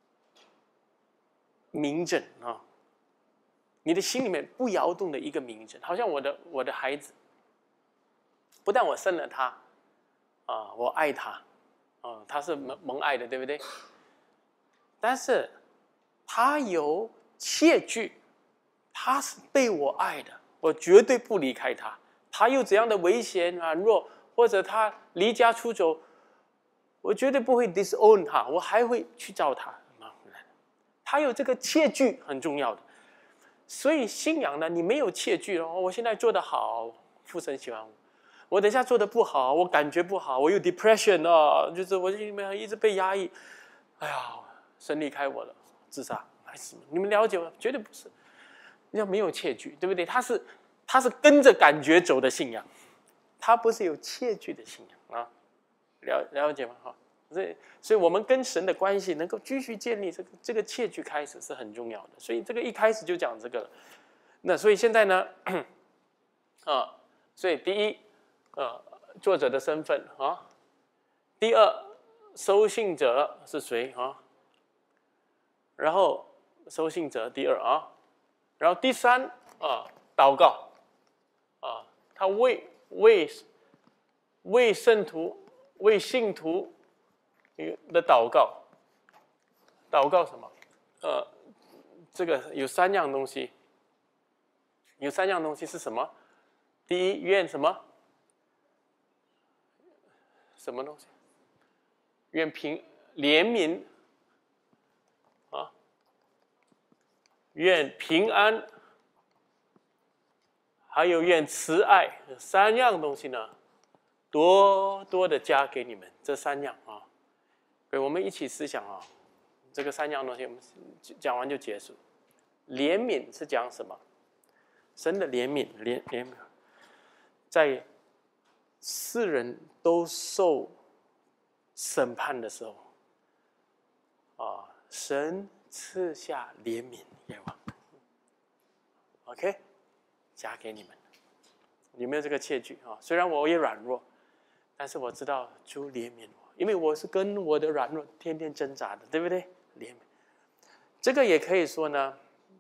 明证啊，你的心里面不摇动的一个明证，好像我的我的孩子，不但我生了他啊、呃，我爱他。哦，他是蒙蒙爱的，对不对？但是他有切据，他是被我爱的，我绝对不离开他。他有怎样的危险软弱，或者他离家出走，我绝对不会 disown 他，我还会去找他。他有这个切据很重要的。所以信仰呢，你没有切据哦，我现在做得好，父神喜欢我。我等一下做的不好，我感觉不好，我有 depression 啊，就是我一直被压抑，哎呀，神离开我了，自杀还是什么？你们了解吗？绝对不是，要没有切据，对不对？他是他是跟着感觉走的信仰，他不是有切据的信仰啊，了了解吗？哈，所以所以我们跟神的关系能够继续建立，这个这个切据开始是很重要的，所以这个一开始就讲这个了。那所以现在呢，啊，所以第一。呃，作者的身份啊。第二，收信者是谁啊？然后收信者第二啊，然后第三啊，祷告啊，他为为为圣徒、为信徒的祷告，祷告什么？呃，这个有三样东西，有三样东西是什么？第一，愿什么？什么东西？愿平怜悯愿平安，还有愿慈爱，这三样东西呢，多多的加给你们。这三样啊，给我们一起思想啊。这个三样东西，我们讲完就结束。怜悯是讲什么？神的怜悯，怜怜悯，在世人都受审判的时候，啊，神赐下怜悯给我。OK， 加给你们。有没有这个切据啊？虽然我也软弱，但是我知道主怜悯我，因为我是跟我的软弱天天挣扎的，对不对？怜悯，这个也可以说呢。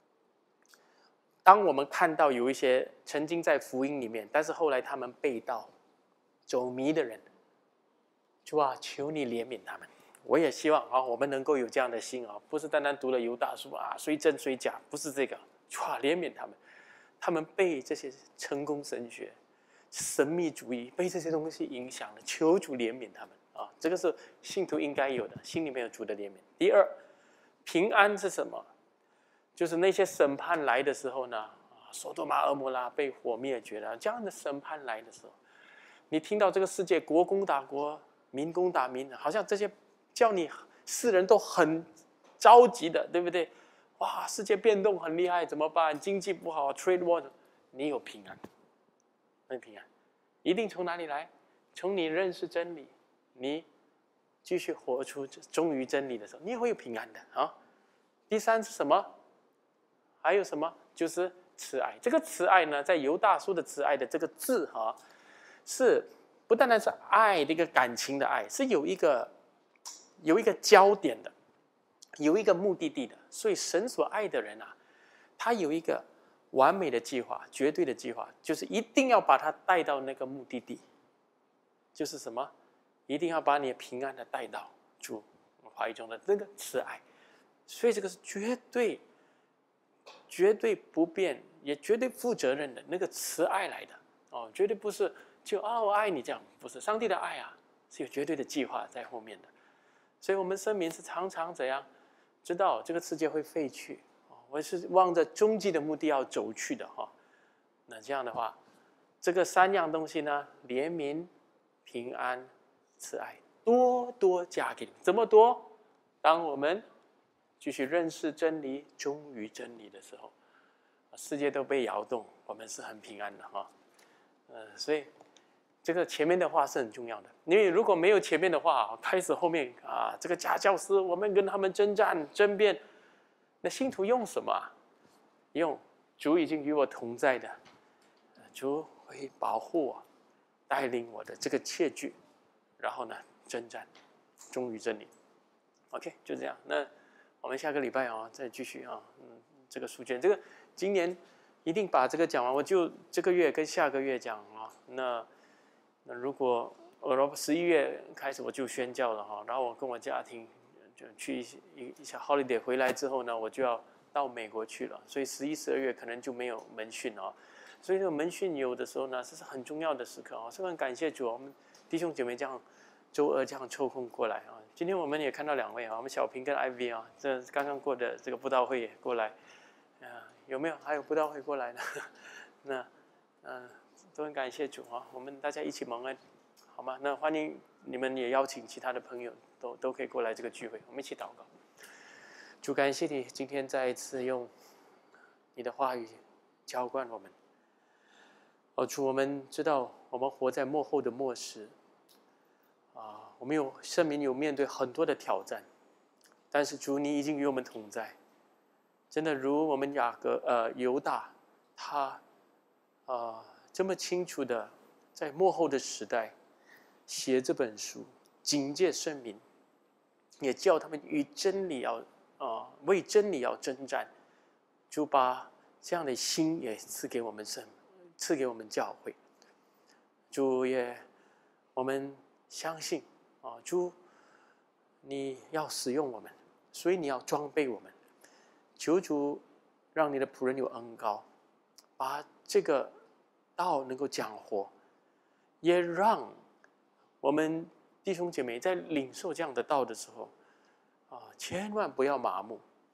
当我们看到有一些曾经在福音里面，但是后来他们背道走迷的人，主啊，求你怜悯他们。我也希望啊，我们能够有这样的心啊，不是单单读了犹大书啊，虽真虽假，不是这个，主啊，怜悯他们。他们被这些成功神学、神秘主义被这些东西影响了，求主怜悯他们啊！这个是信徒应该有的，心里面有主的怜悯。第二，平安是什么？就是那些审判来的时候呢，啊，索多玛、蛾摩拉被火灭绝了，这样的审判来的时候，你听到这个世界国攻打国，民攻打民，好像这些叫你世人都很着急的，对不对？哇，世界变动很厉害，怎么办？经济不好 ，trade war， 你有平安，没平安，一定从哪里来？从你认识真理，你继续活出忠于真理的时候，你也会有平安的啊。第三是什么？还有什么？就是慈爱。这个慈爱呢，在犹大书的慈爱的这个字哈，是不单单是爱的一个感情的爱，是有一个有一个焦点的，有一个目的地的。所以神所爱的人啊，他有一个完美的计划，绝对的计划，就是一定要把他带到那个目的地。就是什么？一定要把你平安的带到主怀中的那个慈爱。所以这个是绝对。绝对不变，也绝对负责任的那个慈爱来的哦，绝对不是就啊我爱你这样，不是上帝的爱啊，是有绝对的计划在后面的。所以我们生命是常常怎样知道这个世界会废去，我是望着终极的目的要走去的哈。那这样的话，这个三样东西呢，怜悯、平安、慈爱，多多加给你。怎么多？当我们继续认识真理，忠于真理的时候，世界都被摇动，我们是很平安的哈。呃，所以这个前面的话是很重要的，因为如果没有前面的话，开始后面啊，这个假教师，我们跟他们征战争辩，那信徒用什么啊？用主已经与我同在的，主会保护我，带领我的这个切据，然后呢，征战，忠于真理。OK， 就这样。那我们下个礼拜啊，再继续啊，嗯，这个书卷，这个今年一定把这个讲完，我就这个月跟下个月讲啊。那那如果我十一月开始我就宣教了哈，然后我跟我家庭就去一一下 holiday 回来之后呢，我就要到美国去了，所以十一、十二月可能就没有门训啊。所以这个门训有的时候呢，这是很重要的时刻啊，所以很感谢主，我们弟兄姐妹这样周二这样抽空过来啊。今天我们也看到两位啊，我们小平跟 I V 啊，这刚刚过的这个布道会也过来，啊，有没有还有布道会过来呢？那嗯、呃，都很感谢主啊，我们大家一起蒙恩，好吗？那欢迎你们也邀请其他的朋友都都可以过来这个聚会，我们一起祷告。主，感谢你今天再一次用你的话语浇灌我们。哦，主，我们知道我们活在末后的末时。啊，我们有生命有面对很多的挑战，但是主你已经与我们同在，真的如我们雅各呃犹大他呃这么清楚的在末后的时代写这本书，警戒圣民，也叫他们与真理要啊、呃、为真理要征战，主把这样的心也赐给我们生，赐给我们教会，主也我们。相信啊，主，你要使用我们，所以你要装备我们。求主让你的仆人有恩膏，把这个道能够讲活，也让我们弟兄姐妹在领受这样的道的时候啊，千万不要麻木，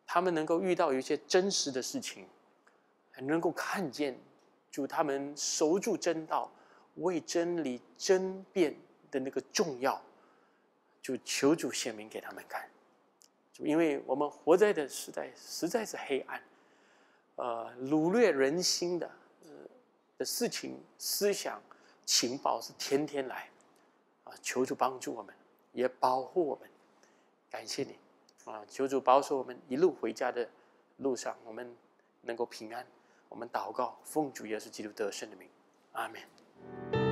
他们能够遇到有一些真实的事情，能够看见主他们守住真道，为真理争辩的那个重要，就求主显明给他们看。就因为我们活在的时代实在是黑暗，呃，掳掠人心的呃的事情、思想、情报是天天来，啊，求主帮助我们，也保护我们。感谢你，啊，求主保守我们一路回家的路上，我们能够平安。我们祷告，奉主耶稣基督得胜的名，阿们。